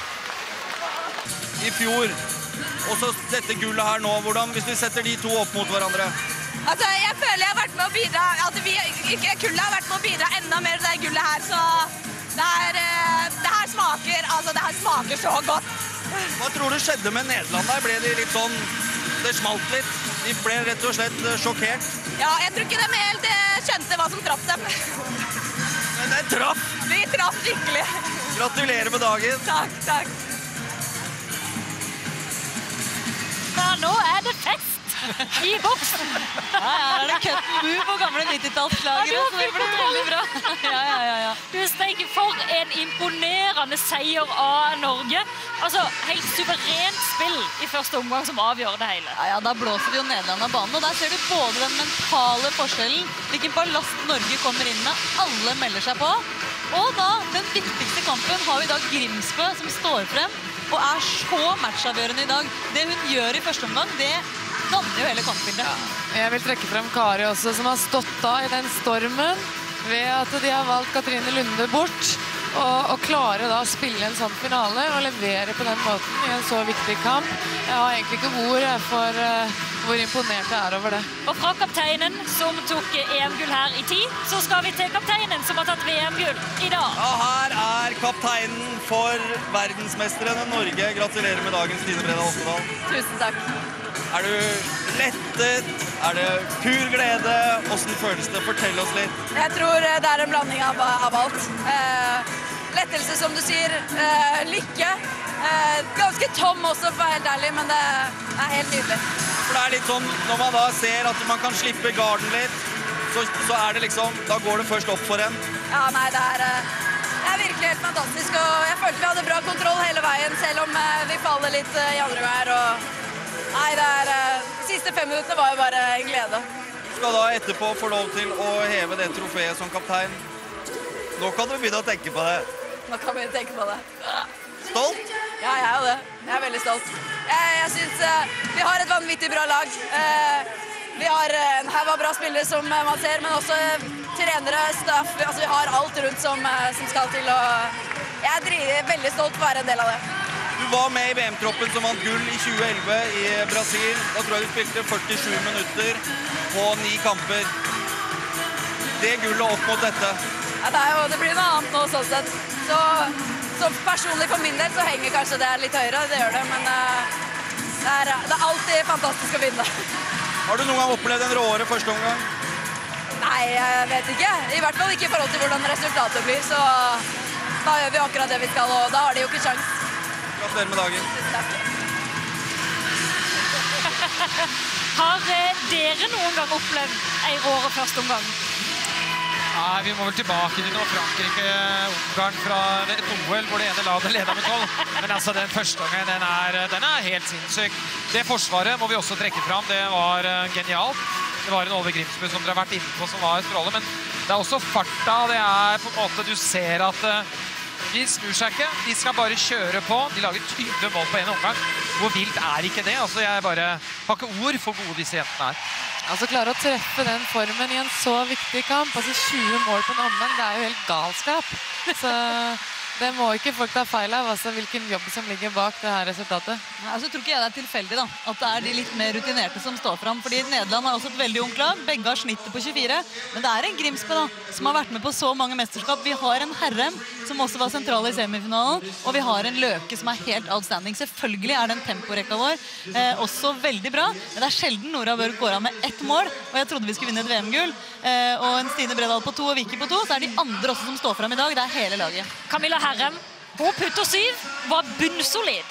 I fjor, og så dette gullet her nå, hvordan, hvis du setter de to opp mot hverandre? Altså, jeg føler jeg har vært med å bidra, at vi, ikke kullet har vært med å bidra enda mer til det gullet her, så det, er, det her smaker, altså det her smaker så godt. Hva tror du skjedde med Nederland der? Ble de litt sånn, det smalt litt? De ble rett og slett sjokkert? Ja, jeg tror ikke de helt skjønte hva som traff dem. Men det traff! Vi traff skikkelig. Gratulerer med dagen. Takk, takk. Ja, nå er det fest i boksen. Ja, ja, det er cut and move på gamle nittitallslagere, Ja, så det blir veldig bra. Ja, ja, ja, ja. Du steker for en imponerende seier av Norge. Altså, helt suverent spill i første omgang som avgjør det hele. Ja, ja, da blåser vi jo Nederland av banen, og der ser du både den mentale forskjellen, hvilken ballast Norge kommer inn med, alle melder seg på. Og da, den viktigste kampen har vi da Grimsbø som står frem, og er så matchavgjørende i dag. Det hun gjør i første omgang, det danner jo hele kampbildet. Ja. Jeg vil trekke frem Kari også, som har stått da i den stormen ved at de har valgt Katrine Lunde bort, og, og klarer da å spille en sånn finale og levere på den måten i en så viktig kamp. Jeg har egentlig ikke ord for uh, hvor imponert jeg er over det. Og fra kapteinen som tok E M-gull her i ti, så skal vi til kapteinen som har tatt V M-gull i dag. Ja, her er kapteinen for verdensmestrene Norge. Gratulerer med dagen, Stine Bredal Oftedal. Tusen takk. Er du lettet? Er det pur glede? Hvordan føles det? Fortell oss litt. Jeg tror det er en blanding av, av alt. Eh, lettelse, som du sier. Eh, lykke. Eh, ganske tom også, for å være helt ærlig, men det er helt nydelig. For det er litt sånn, når man da ser at man kan slippe garden litt, så, så er det liksom, da går det først opp for en. Ja, nei, det er, det er virkelig helt fantastisk, og jeg følte vi hadde bra kontroll hele veien, selv om vi faller litt i andre vær, og nei, det er, de siste fem minuttene var jo bare en glede. Du skal da etterpå få lov til å heve det trofeet som kaptein. Nå kan du begynne å tenke på det. Nå kan vi tenke på det. Stolt? Ja, jeg er jo det. Jeg er veldig stolt. Jeg, jeg synes uh, vi har et vanvittig bra lag. Uh, vi har en haug av bra spillere som uh, man ser, men også uh, trenere, staff. Vi, altså, vi har alt rundt som, uh, som skal til. Og jeg er driver, veldig stolt for å være en del av det. Du var med i V M-troppen som vant gull i tjue elleve i Brasil. Da tror jeg du spilte førtisju minutter på ni kamper. Det gullet opp mot dette. Ja, det, er jo, det blir noe annet nå, sånn sett. Så, så personlig for min del så henger kanskje det litt høyere, det gjør det, men uh, det, er, det er alltid fantastisk å vinne. Har du noen gang opplevd en råere første omgang? Nei, jeg vet ikke. I hvert fall ikke i forhold til hvordan resultatet blir, så da gjør vi akkurat det vi skal, og da har de jo ikke sjans. Gratulerer med dagen. Tusen takk. Har dere noen gang opplevd en råere første omgang? Nei, vi må vel tilbake til noe Frankrike-Ungarn fra et O L, hvor det ene laget leder med tolv. Men altså, den første gangen, den er, den er helt sinnssyk. Det forsvaret må vi også trekke fram, det var genialt. Det var en Oliver Grimsby som dere har vært inne på som var strålende, men det er også farta, det er på en måte, du ser at de snur seg ikke, de skal bare kjøre på, de lager tyve mål på en omgang. Hvor vilt er ikke det? Altså, jeg bare har ikke ord for gode disse jentene her. Altså, klare å treffe den formen i en så viktig kamp, altså tjue mål på en omgang, det er jo helt galskap. Så det må ikke folk ta feil av, altså hvilken jobb som ligger bak det her resultatet. Ja, altså, tror ikke jeg det er tilfeldig da, at det er de litt mer rutinerte som står frem, fordi Nederland har også et veldig ungt lag, begge har snittet på tjuefire, men det er en Grimsby da, som har vært med på så mange mesterskap. Vi har en Herrem som også var sentral i semifinalen, og vi har en Løke som er helt outstanding. Selvfølgelig er den temporekka vår eh, også veldig bra, men det er sjelden Nora Børg går av med ett mål, og jeg trodde vi skulle vinne et V M-gull, eh, og en Stine Bredal på to og Vicky på to, så er de andre også som står frem i dag, det er hele laget. Camilla Herrem, hun putter syv, var bunnsolid.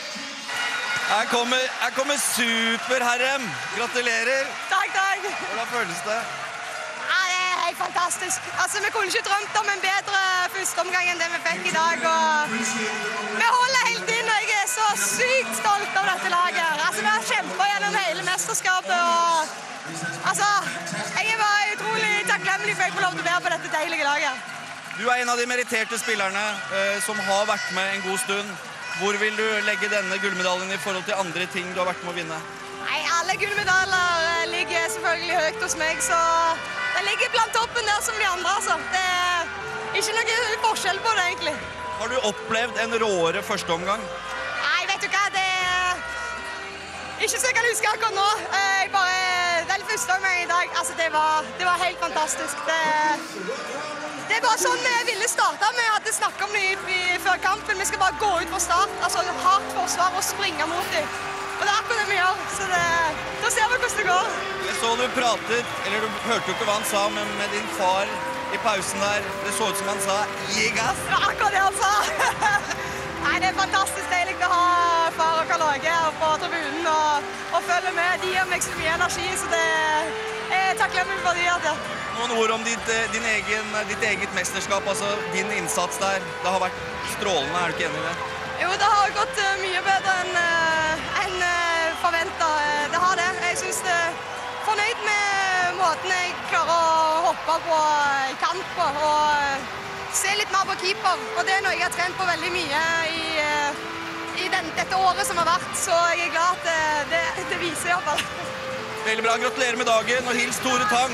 Her kommer, her kommer super Herrem. Gratulerer. Takk, takk. Hvordan føles det? Ja, det er helt fantastisk. Altså, vi kunne ikke drømt om en bedre første omgang enn det vi fikk i dag, og vi holder helt inn, og jeg er så sykt stolt av dette laget. Altså, vi har kjempet gjennom hele mesterskapet, og altså, jeg er bare utrolig takknemlig for at jeg får lov til å være på dette deilige laget. Du er en av de meritterte spillerne eh, som har vært med en god stund. Hvor vil du legge denne gullmedaljen i forhold til andre ting du har vært med å vinne? Nei, alle gullmedaljer ligger selvfølgelig høyt hos meg, så det ligger blant toppen der som de andre, altså. Det er ikke noe forskjell på det, egentlig. Har du opplevd en råere første omgang? Nei, vet du hva, det er ikke så jeg kan huske akkurat nå. Jeg bare, det er første omgang i dag, altså det var, det var helt fantastisk. Det, det er bare sånn vi ville starte med, at jeg snakket om det i, før kampen. Vi skal bare gå ut fra start, altså hardt forsvar og springe mot dem. Og det er akkurat det vi gjør, så det, da ser vi hvordan det går. Jeg så du pratet, eller du hørte jo ikke hva han sa, men med din far i pausen der, det så ut som han sa, gi gass. Det var akkurat det han sa. Nei, det er fantastisk deilig å ha far og Karl-Åge her på tribunen og, og følge med. De gir meg så mye energi, så det er takknemlig for de at det. Noen ord om ditt, din egen, ditt eget mesterskap, altså din innsats der. Det har vært strålende, er du ikke enig i det? Jo, det har gått mye bedre enn en forventet. Det har det. Jeg synes det er fornøyd med måten jeg klarer å hoppe på i kant på og se litt mer på keeper. Og det er noe jeg har trent på veldig mye i, i den, dette året som har vært, så jeg er glad at det, det, det viser i hvert fall. Veldig bra. Gratulerer med dagen, og hils Tore Tang.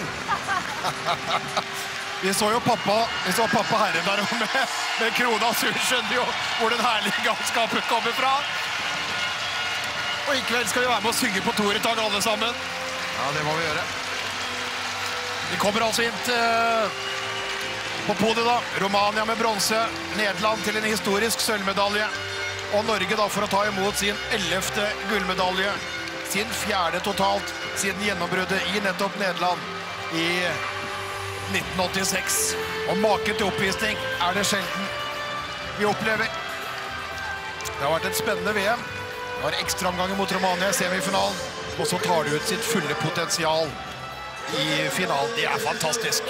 Vi så jo pappa, vi så pappa Herrem der med, med krona, så vi skjønner jo hvor den herlige galskapen kommer fra. Og i kveld skal vi være med å synge på Tore Tang alle sammen. Ja, det må vi gjøre. Vi kommer altså inn til, på podiet da. Romania med bronse, Nederland til en historisk sølvmedalje, og Norge da for å ta imot sin ellevte gullmedalje, sin fjerde totalt siden gjennombruddet i nettopp Nederland i nitten åttiseks. Og maken til oppvisning er det sjelden vi opplever. Det har vært et spennende V M. Det var ekstraomganger mot Romania i semifinalen, og så tar de ut sitt fulle potensial i finalen. Det er fantastisk.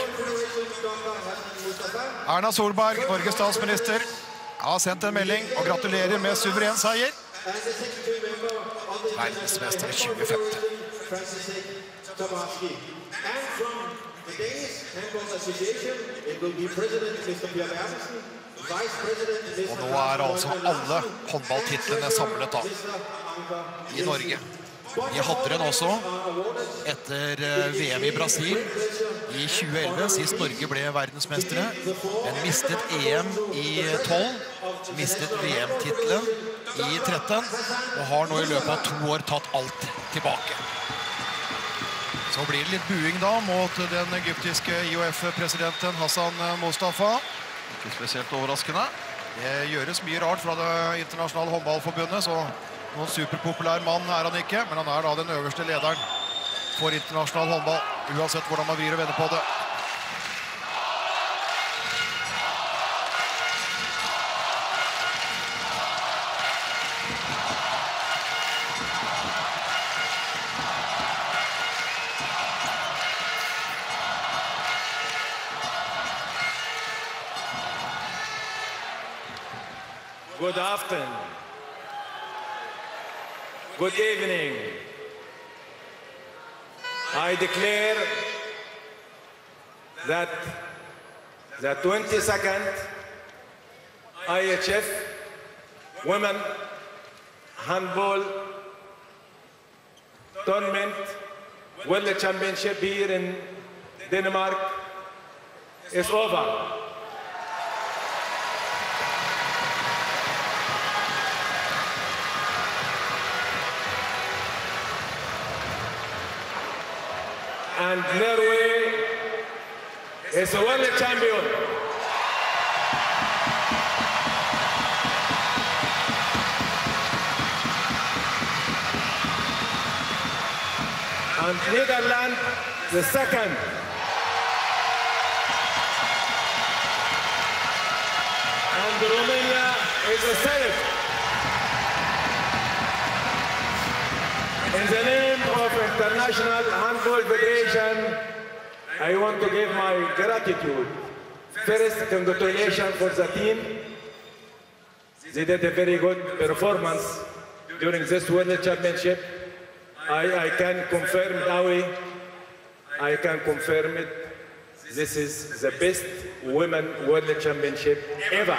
Erna Solberg, Norges statsminister, har sendt en melding og gratulerer med suveren seier. Verdensmester i tjue femten. The Danish Handball Association, it will be President mister Per Bertelsen, Og nå er altså alle håndballtitlene samlet da, i Norge. Vi hadde den også etter V M i Brasil i tjue elleve, sist Norge ble verdensmestere. En mistet E M i tolv, mistet V M-titlen i tretten, og har nå i løpet av to år tatt alt tilbake. Så blir det litt buing da mot den egyptiske I O F-presidenten Hassan Mustafa. Ikke spesielt overraskende. Det gjøres mye rart fra det internasjonale håndballforbundet, så noen superpopulær mann er han ikke, men han er da den øverste lederen for internasjonal håndball, uansett hvordan man vrir og vender på det. Good afternoon. Good evening. I declare that the twenty-second I H F Women Handball Tournament World Championship here in Denmark is over. And Norway is a world champion. And Netherlands, the second. And Romania is the third. In the name of International Handball Federation, I want to give my gratitude. First, congratulations for the team. They did a very good performance during this World Championship. I, I can confirm, Dawi, I can confirm it. This is the best Women World Championship ever.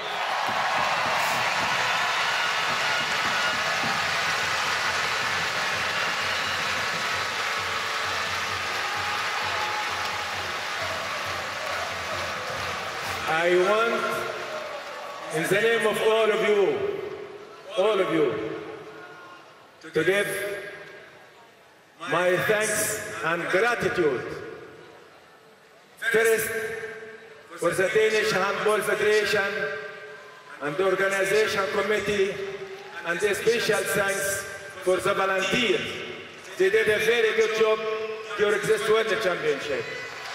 I want, in the name of all of you, all of you, to give my thanks and gratitude. First, for the Danish Handball Federation and the organization committee, and a special thanks for the volunteers. They did a very good job during this World Championship.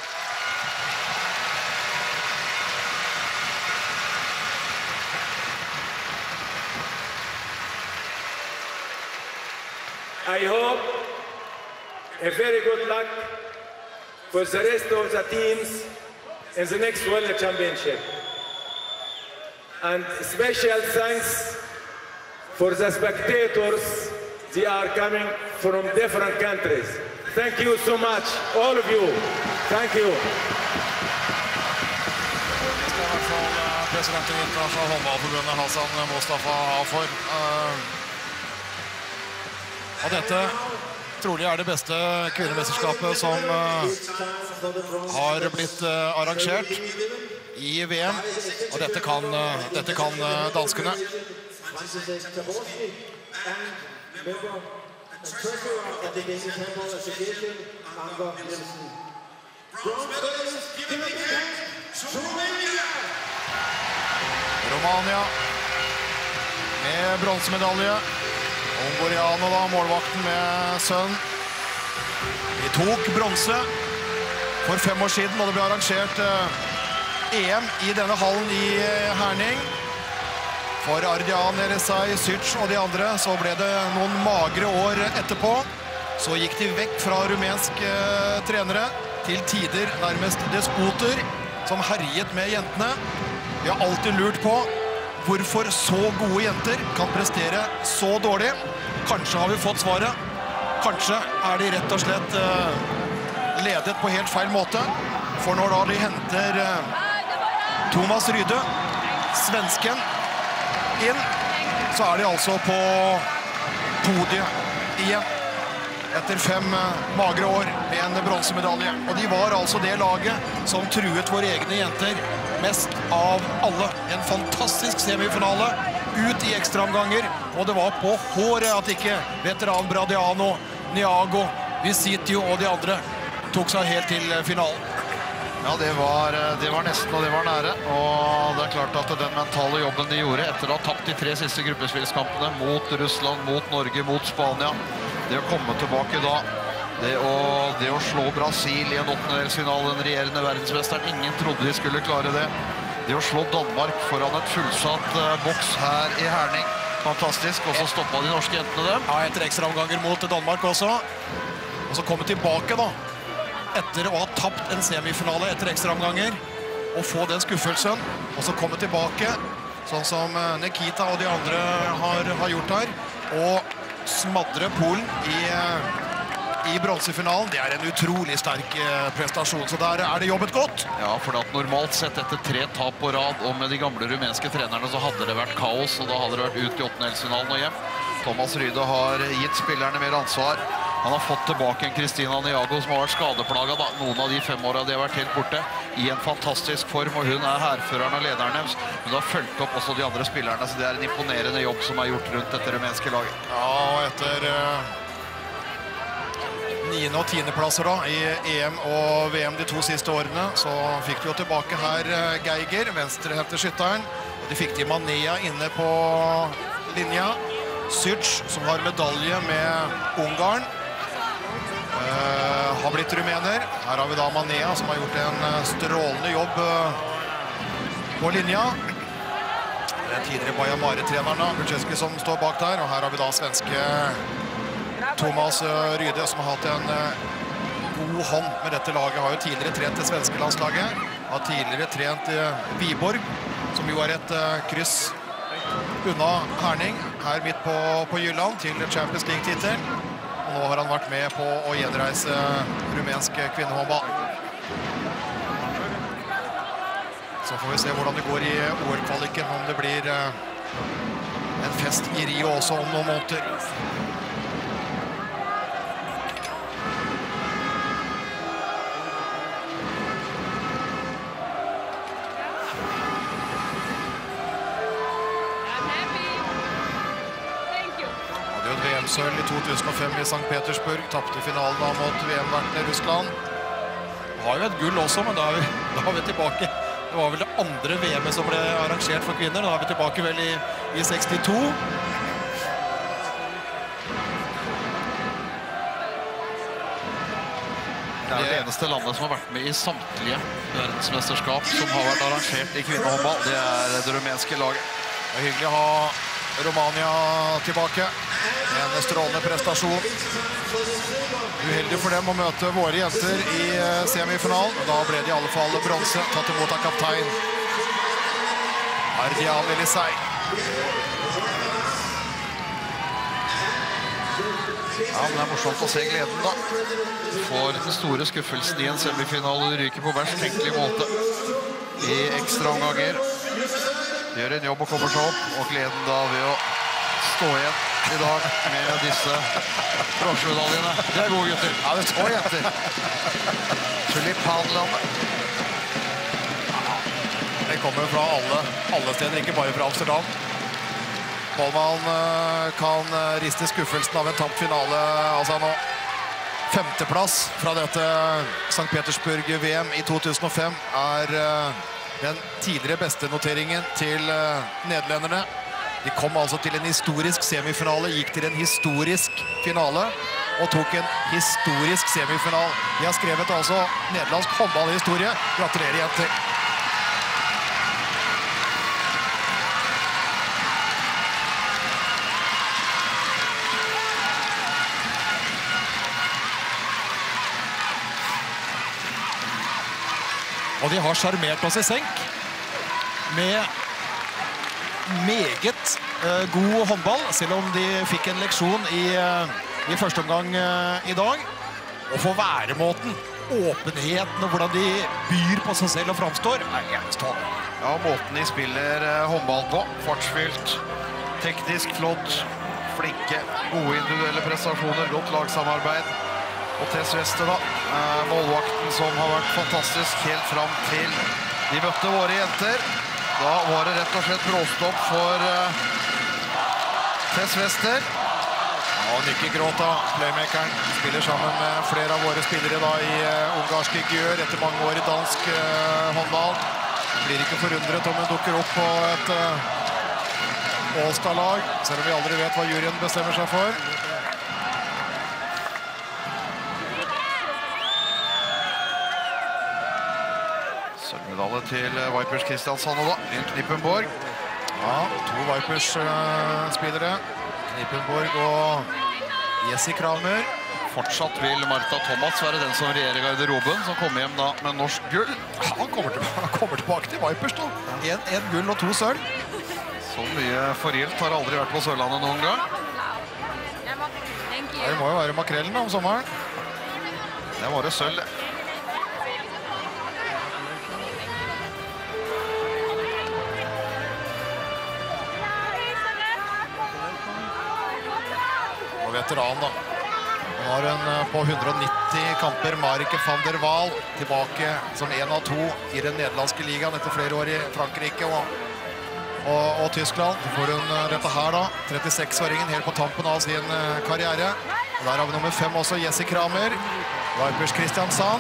I hope a very good luck for the rest of the teams in the next World Championship. And special thanks for the spectators. They are coming from different countries. Thank you so much, all of you. Thank you. Det skal i hvert fall presidenten i Internasjonale håndballforbundet Hassan Mustafa ha for. Og dette trolig er det beste kvinnemesterskapet som uh, har blitt uh, arrangert i V M, og dette kan, uh, dette kan uh, danskene. Romania med bronsemedalje. Ungoriano da, målvakten med sønn. De tok bronse for fem år siden, og det ble arrangert E M i denne hallen i Herning. For Ardian, Eresay, Syc og de andre så ble det noen magre år etterpå. Så gikk de vekk fra rumenske trenere til tider nærmest despoter som herjet med jentene. Vi har alltid lurt på hvorfor så gode jenter kan prestere så dårlig. Kanskje har vi fått svaret. Kanskje er de rett og slett ledet på helt feil måte. For når da de henter Thomas Rydde, svensken inn, så er de altså på podiet igjen. Etter fem magre år med en bronsemedalje. Og de var altså det laget som truet våre egne jenter mest av alle. En fantastisk semifinale ut i ekstraomganger, og det var på håret at ikke veteran Bradiano, Niago, Visitio og de andre tok seg helt til finalen. Ja, det var, det var nesten, og det var nære. Og det er klart at den mentale jobben de gjorde etter å ha tapt de tre siste gruppespillskampene mot Russland, mot Norge, mot Spania, det å komme tilbake da, det å, det å slå Brasil i en åttendedelsfinale, den regjerende verdensmesteren, ingen trodde de skulle klare det. Det å slå Danmark foran et fullsatt uh, boks her i Herning, fantastisk, og så stoppet de norske jentene dem. Ja, etter ekstra omganger mot Danmark også. Og så komme tilbake da, etter å ha tapt en semifinale etter ekstra omganger, og få den skuffelsen, og så komme tilbake, sånn som Nikita og de andre har, har gjort her, og smadre Polen i, i bronsefinalen. Det er en utrolig sterk prestasjon, så der er det jobbet godt. Ja, for at normalt sett etter tre tap på rad, og med de gamle rumenske trenerne, så hadde det vært kaos, og da hadde det vært ut i åttendedelsfinalen og hjem. Thomas Ryde har gitt spillerne mer ansvar. Han har fått tilbake en Kristina Niago som har vært skadeplaget da. Noen av de fem årene de har vært helt borte i en fantastisk form, og hun er herføreren og lederen deres. Men det har fulgt opp også de andre spillerne, så det er en imponerende jobb som er gjort rundt dette rumenske laget. Ja, og etter uh, niende og tiende plasser da, i E M og V M de to siste årene, så fikk de jo tilbake her uh, Geiger, venstrehendte skytteren. Og de fikk de Manea inne på linja. Syc, som har medalje med Ungarn. Uh, har blitt rumener. Her har vi da Manea, som har gjort en uh, strålende jobb uh, på linja. Den tidligere Bayamare-treneren, Bucheski, som står bak der. Og her har vi da svenske Thomas uh, Ryde, som har hatt en uh, god hånd med dette laget. Har jo tidligere trent det svenske landslaget. Har tidligere trent uh, Viborg, som jo er et uh, kryss unna Herning, her midt på, på Jylland, til Champions League-titel. Og nå har han vært med på å gjenreise rumensk kvinnehåndball. Så får vi se hvordan det går i O L-kvaliken, om det blir en fest i Rio også om noen måneder. Sølv i to tusen og fem i Sankt Petersburg, tappte finalen da mot V M-verten i Russland. Har jo et gull også, men da er, vi, da er vi tilbake. Det var vel det andre V M-et som ble arrangert for kvinner. Da er vi tilbake vel i, i sekstito. Det er det eneste landet som har vært med i samtlige verdensmesterskap som har vært arrangert i kvinnehåndball. Det er det rumenske laget. Det er hyggelig å ha Romania tilbake. En strålende prestasjon. Uheldig for dem å møte våre jenter i semifinalen. Da ble det i alle fall bronse, tatt imot av kaptein Ardian Elisei. Ja, men det er morsomt å se gleden da. For den store skuffelsen i en semifinale, de ryker på verst tenkelig måte i ekstra omganger. De gjør en jobb og kommer seg opp, og gleden da ved å stå igjen i dag med disse bronsemedaljene. Det er gode gutter. Ja, det er så jenter. Tulipanlandet. Det kommer fra alle, alle steder, ikke bare fra Amsterdam. Bollmann kan riste skuffelsen av en tapt finale. Altså nå femteplass fra dette Sankt Petersburg V M i to tusen og fem er den tidligere beste noteringen til nederlenderne. De kom altså til en historisk semifinale, gikk til en historisk finale og tok en historisk semifinal. De har skrevet altså nederlandsk håndballhistorie. Gratulerer, jenter. Og de har sjarmert oss i senk med meget uh, god håndball, selv om de fikk en leksjon i, uh, i første omgang uh, i dag. Og for væremåten åpenheten og hvordan de byr på seg selv og framstår, er enestående. Ja, måten de spiller eh, håndball på. Fartsfylt, teknisk flott, flinke, gode individuelle prestasjoner, godt lagsamarbeid. Og Tess Wester da, eh, målvakten som har vært fantastisk helt fram til de møtte våre jenter. Da var det rett og slett bråstopp for eh, Tess Wester. Og Nikki Gråta, playmakeren, spiller sammen med flere av våre spillere da i uh, ungarske Gjør etter mange år i dansk uh, håndball. Blir ikke forundret om hun dukker opp på et uh, All-Star-lag, selv om vi aldri vet hva juryen bestemmer seg for. Sølvmedalje til Vipers Kristiansand da, i Knippenborg. Ja, to Vipers-spillere. Uh, Knippenborg og Jessie Kramer. Fortsatt vil Martha Thomas være den som regjerer garderoben, som kommer hjem da med norsk gull. Han kommer tilbake, han kommer tilbake til Vipers da. En, en gull og to sølv. Så mye forgjeldt har aldri vært på Sørlandet noen gang. Det må jo være makrellen da, om sommeren. Det var det sølv. Og veteran da. Hun har en på hundre og nitti kamper, Marike van der Waal, tilbake som en av to i den nederlandske ligaen etter flere år i Frankrike og, og, og Tyskland. Så får hun dette her da, trettiseks-åringen helt på tampen av sin karriere. Der har vi nummer fem også, Jessie Kramer, Vipers Kristiansand.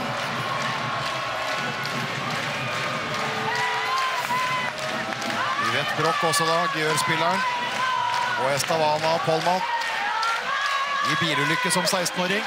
Yvette Brock også da, Gjør-spilleren, og Estavana Polman. I bilulykke som seksten-åring.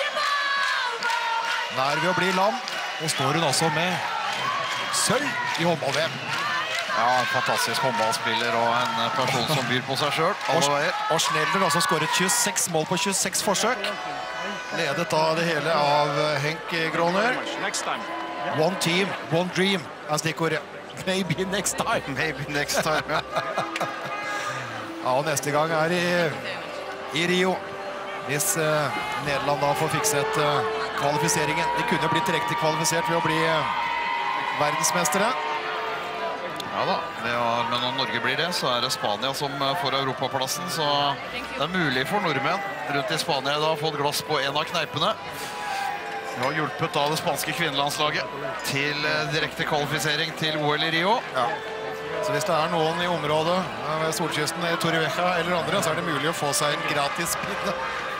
Nær ved å bli lam. Og står hun også med sølv i håndball-V M. Ja, en fantastisk håndballspiller og en person som byr på seg selv. Og, og Schneller også skåret tjueseks mål på tjueseks forsøk. Ledet da det hele av Henk Gråner. One team, one dream er stikkordet. Maybe next time. Maybe next time, ja. Ja, og neste gang er i, i Rio. Hvis uh, Nederland da får fikset uh, kvalifiseringen. De kunne blitt direkte kvalifisert ved å bli uh, verdensmestere. Ja da, er, men når Norge blir det, så er det Spania som får Europaplassen. Så det er mulig for nordmenn rundt i Spania da har fått glass på en av kneipene. Vi har hjulpet av det spanske kvinnelandslaget til uh, direkte kvalifisering til O L i Rio. Ja. Så hvis det er noen i området uh, ved Solkysten i Torrevieja eller andre, så er det mulig å få seg en gratis pinne.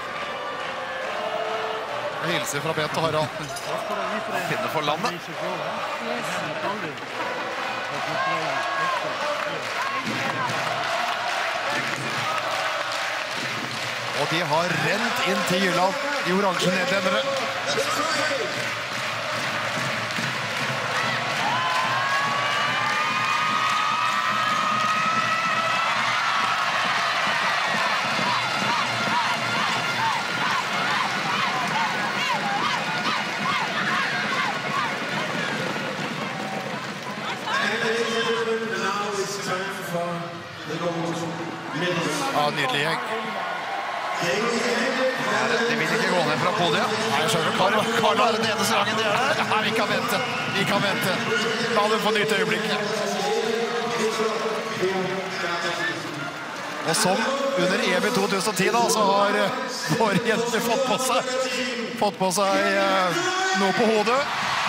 Hilser fra Bent og Harald. Pinne for landet. Og de har rent inn til Jylland, de oransje nederlendere. Ja, nydelig gjeng. De vil ikke gå ned fra podiet. Nei, jeg skjønner. Karl, Karl er den eneste gangen de er der. Nei, vi kan vente. Vi kan vente. La dem få nyte øyeblikket. Og som under E M i to tusen og ti da, så har våre jenter fått på seg, fått på seg eh, noe på hodet.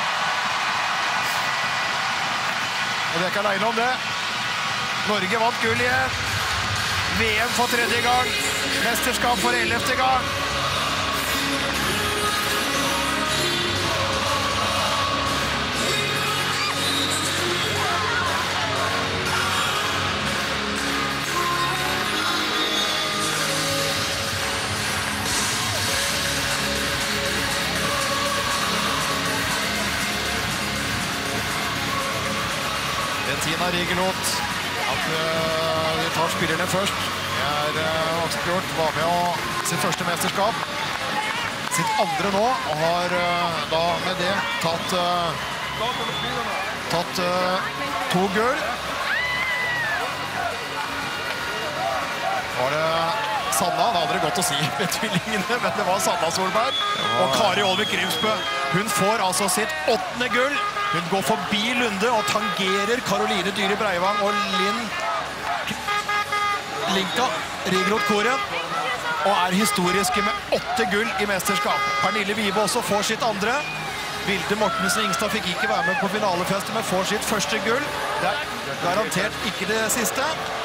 Og de er ikke alene om det. Norge vant gull igjen. V M for tredje gang. Mesterskap for ellevte gang. Tina Rigelot at uh, vi tar spillerne først. Det er uh, Oxford var med å sitt første mesterskap. Sitt andre nå, og har uh, da med det tatt, uh, tatt uh, to gull. Var det Sanna, det hadde det godt å si med tvillingene, men det var Sanna Solberg og Kari Olvik Grimsbø Hun får altså sitt åttende gull. Hun går forbi Lunde og tangerer Karoline Dyre Breivang og Linn Linka Rigrot Koren. Og er historiske med åtte gull i mesterskap. Pernille Vibe også får sitt andre. Vilde Mortensen Ingstad fikk ikke være med på finalefesten, men får sitt første gull. Det er garantert ikke det siste.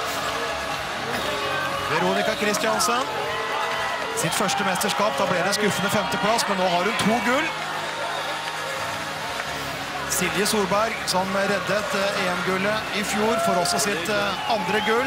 Veronica Kristiansen. Sitt første mesterskap, da ble det skuffende femteplass, men nå har hun to gull. Silje Solberg, som reddet E M-gullet i fjor, får også sitt andre gull.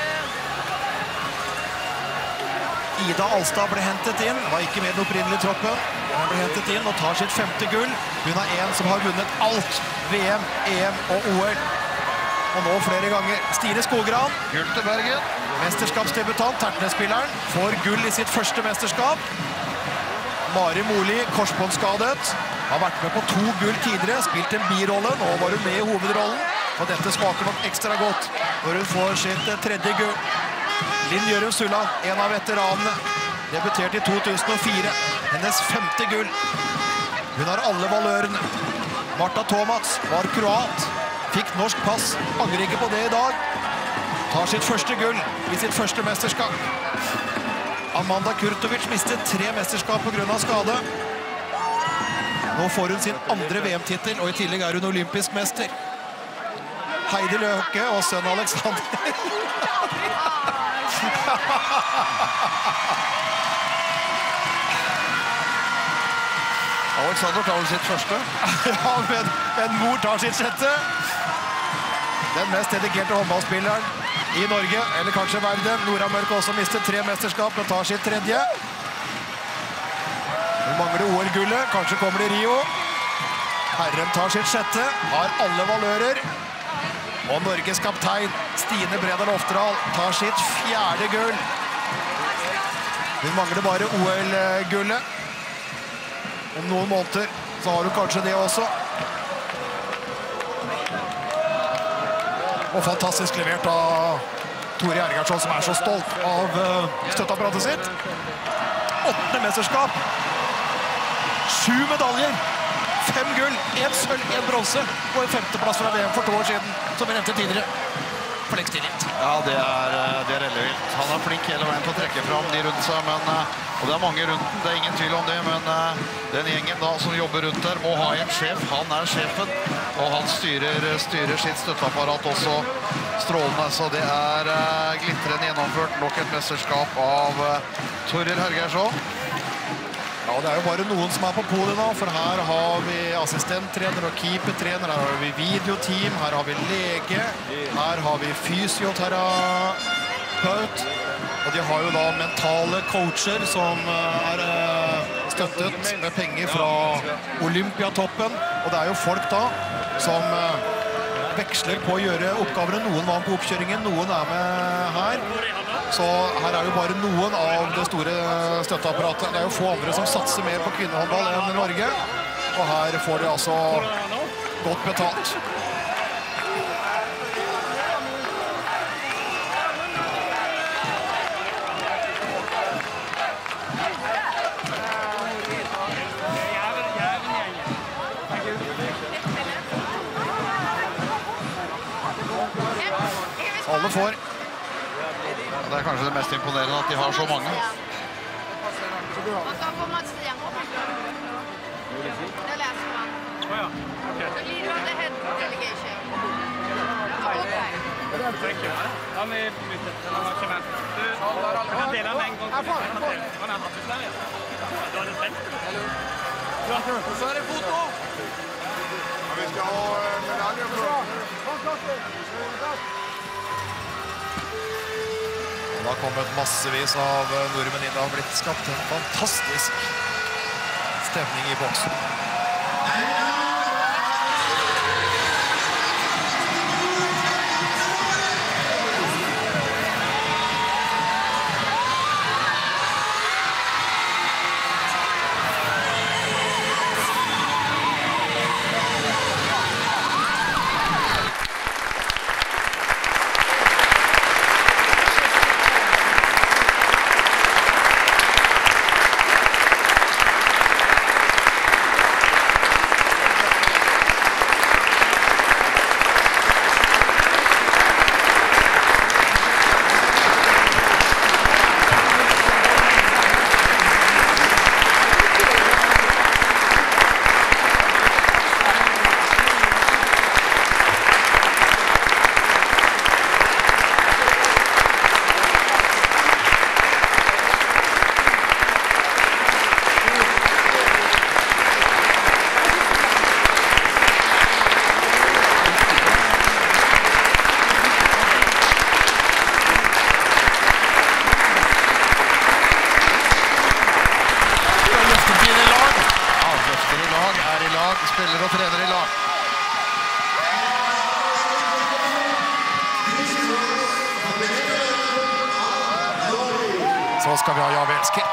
Ida Alstad ble hentet inn, var ikke med den opprinnelige troppen. Hun ble hentet inn og tar sitt femte gull. Hun er en som har vunnet alt. V M, E M og O L. Og nå flere ganger. Stine Skogran. Gull til Bergen. Mesterskapsdebutant, Tertnes-spilleren, får gull i sitt første mesterskap. Mari Moli, korsbåndsskadet, har vært med på to gull tidligere, spilt en birolle, nå var hun med i hovedrollen. Og dette smaker nok ekstra godt når hun får sitt tredje gull. Linn Jørgen Sulland, en av veteranene, debuterte i to tusen og fire. Hennes femte gull. Hun har alle valørene. Marta Thomas var kroat, fikk norsk pass, angrer ikke på det i dag. Tar sitt første gull i sitt første mesterskap. Amanda Kurtovic mistet tre mesterskap på grunn av skade. Nå får hun sin andre V M-titel, og i tillegg er hun olympisk mester. Heidi Løke og sønn Alexander. Alexander tar vel sitt første. Ja, men en mor tar sitt sjette. Den mest dedikerte håndballspilleren i Norge, eller kanskje verden. Nora Mørk også mistet tre mesterskap og tar sitt tredje. Hun mangler O L-gullet, kanskje kommer det i Rio. Herren tar sitt sjette, har alle valører. Og Norges kaptein Stine Bredal Oftedal tar sitt fjerde gull. Hun mangler bare O L-gullet. Om noen måneder så har hun kanskje det også. Og fantastisk levert av Tore Gjergardsson, som er så stolt av støtteapparatet sitt. Åttende mesterskap. Sju medaljer. Fem gull, en sølv, en bronse og en femteplass fra V M for to år siden, som vi nevnte tidligere. Flekstilit. Ja, det er, det er ellevilt. Han er flink hele veien til å trekke fram de rundt seg, men, og det er mange rundt den, det er ingen tvil om det, men den gjengen da som jobber rundt der må ha en sjef. Han er sjefen, og han styrer, styrer sitt støtteapparat også strålende, så det er glitrende gjennomført nok et mesterskap av Toril Hergersson. Ja, det er jo bare noen som er på podiet nå, for her har vi assistenttrener og keepertrener, her har vi videoteam, her har vi lege, her har vi fysioterapeut, og de har jo da mentale coacher som er støttet med penger fra Olympiatoppen, og det er jo folk da som veksler på å gjøre oppgaver. Noen var på oppkjøringen, noen er med her. Så her er jo bare noen av det store støtteapparatet. Det er jo få andre som satser mer på kvinnehåndball enn Norge. Og her får de altså godt betalt. Alle får. Det er kanskje det mest imponerende at de har så mange. Så er det foto! Vi skal ha medalje på. Det har kommet massevis av nordmenn inn. Det har blitt skapt en fantastisk stemning i boksen. spiller og trener i lag. Så skal vi ha Javelski.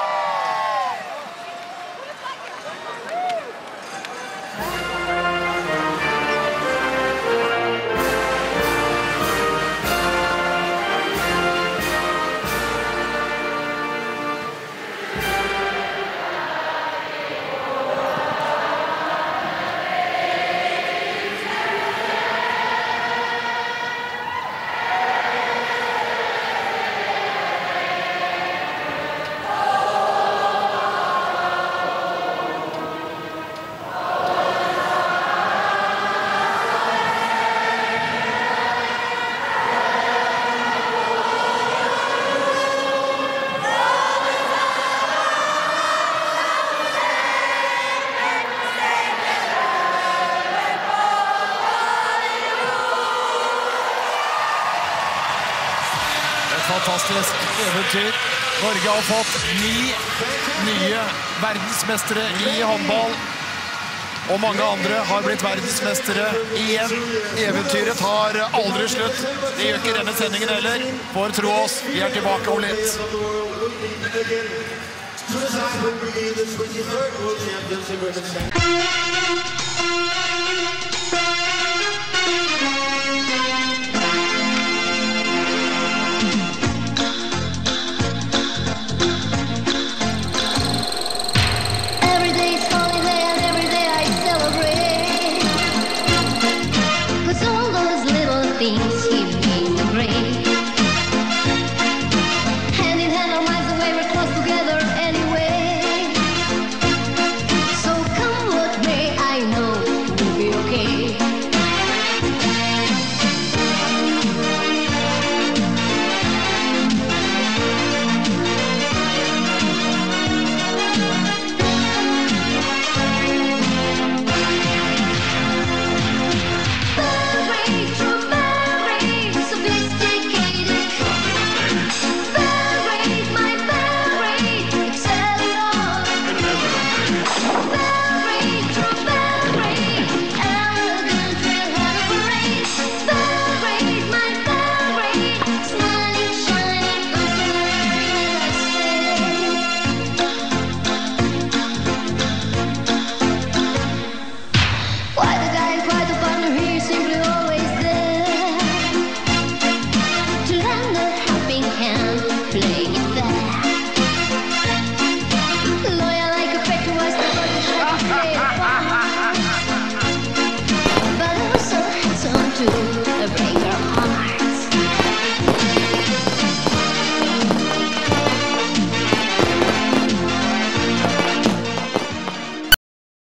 Fantastisk eventyr. Norge har fått ni nye verdensmestere i håndball. Og mange andre har blitt verdensmestere igjen. Eventyret tar aldri slutt. Det gjør ikke denne sendingen heller. For tro oss, vi er tilbake om litt. Suicide will be the twenty-third World Championships.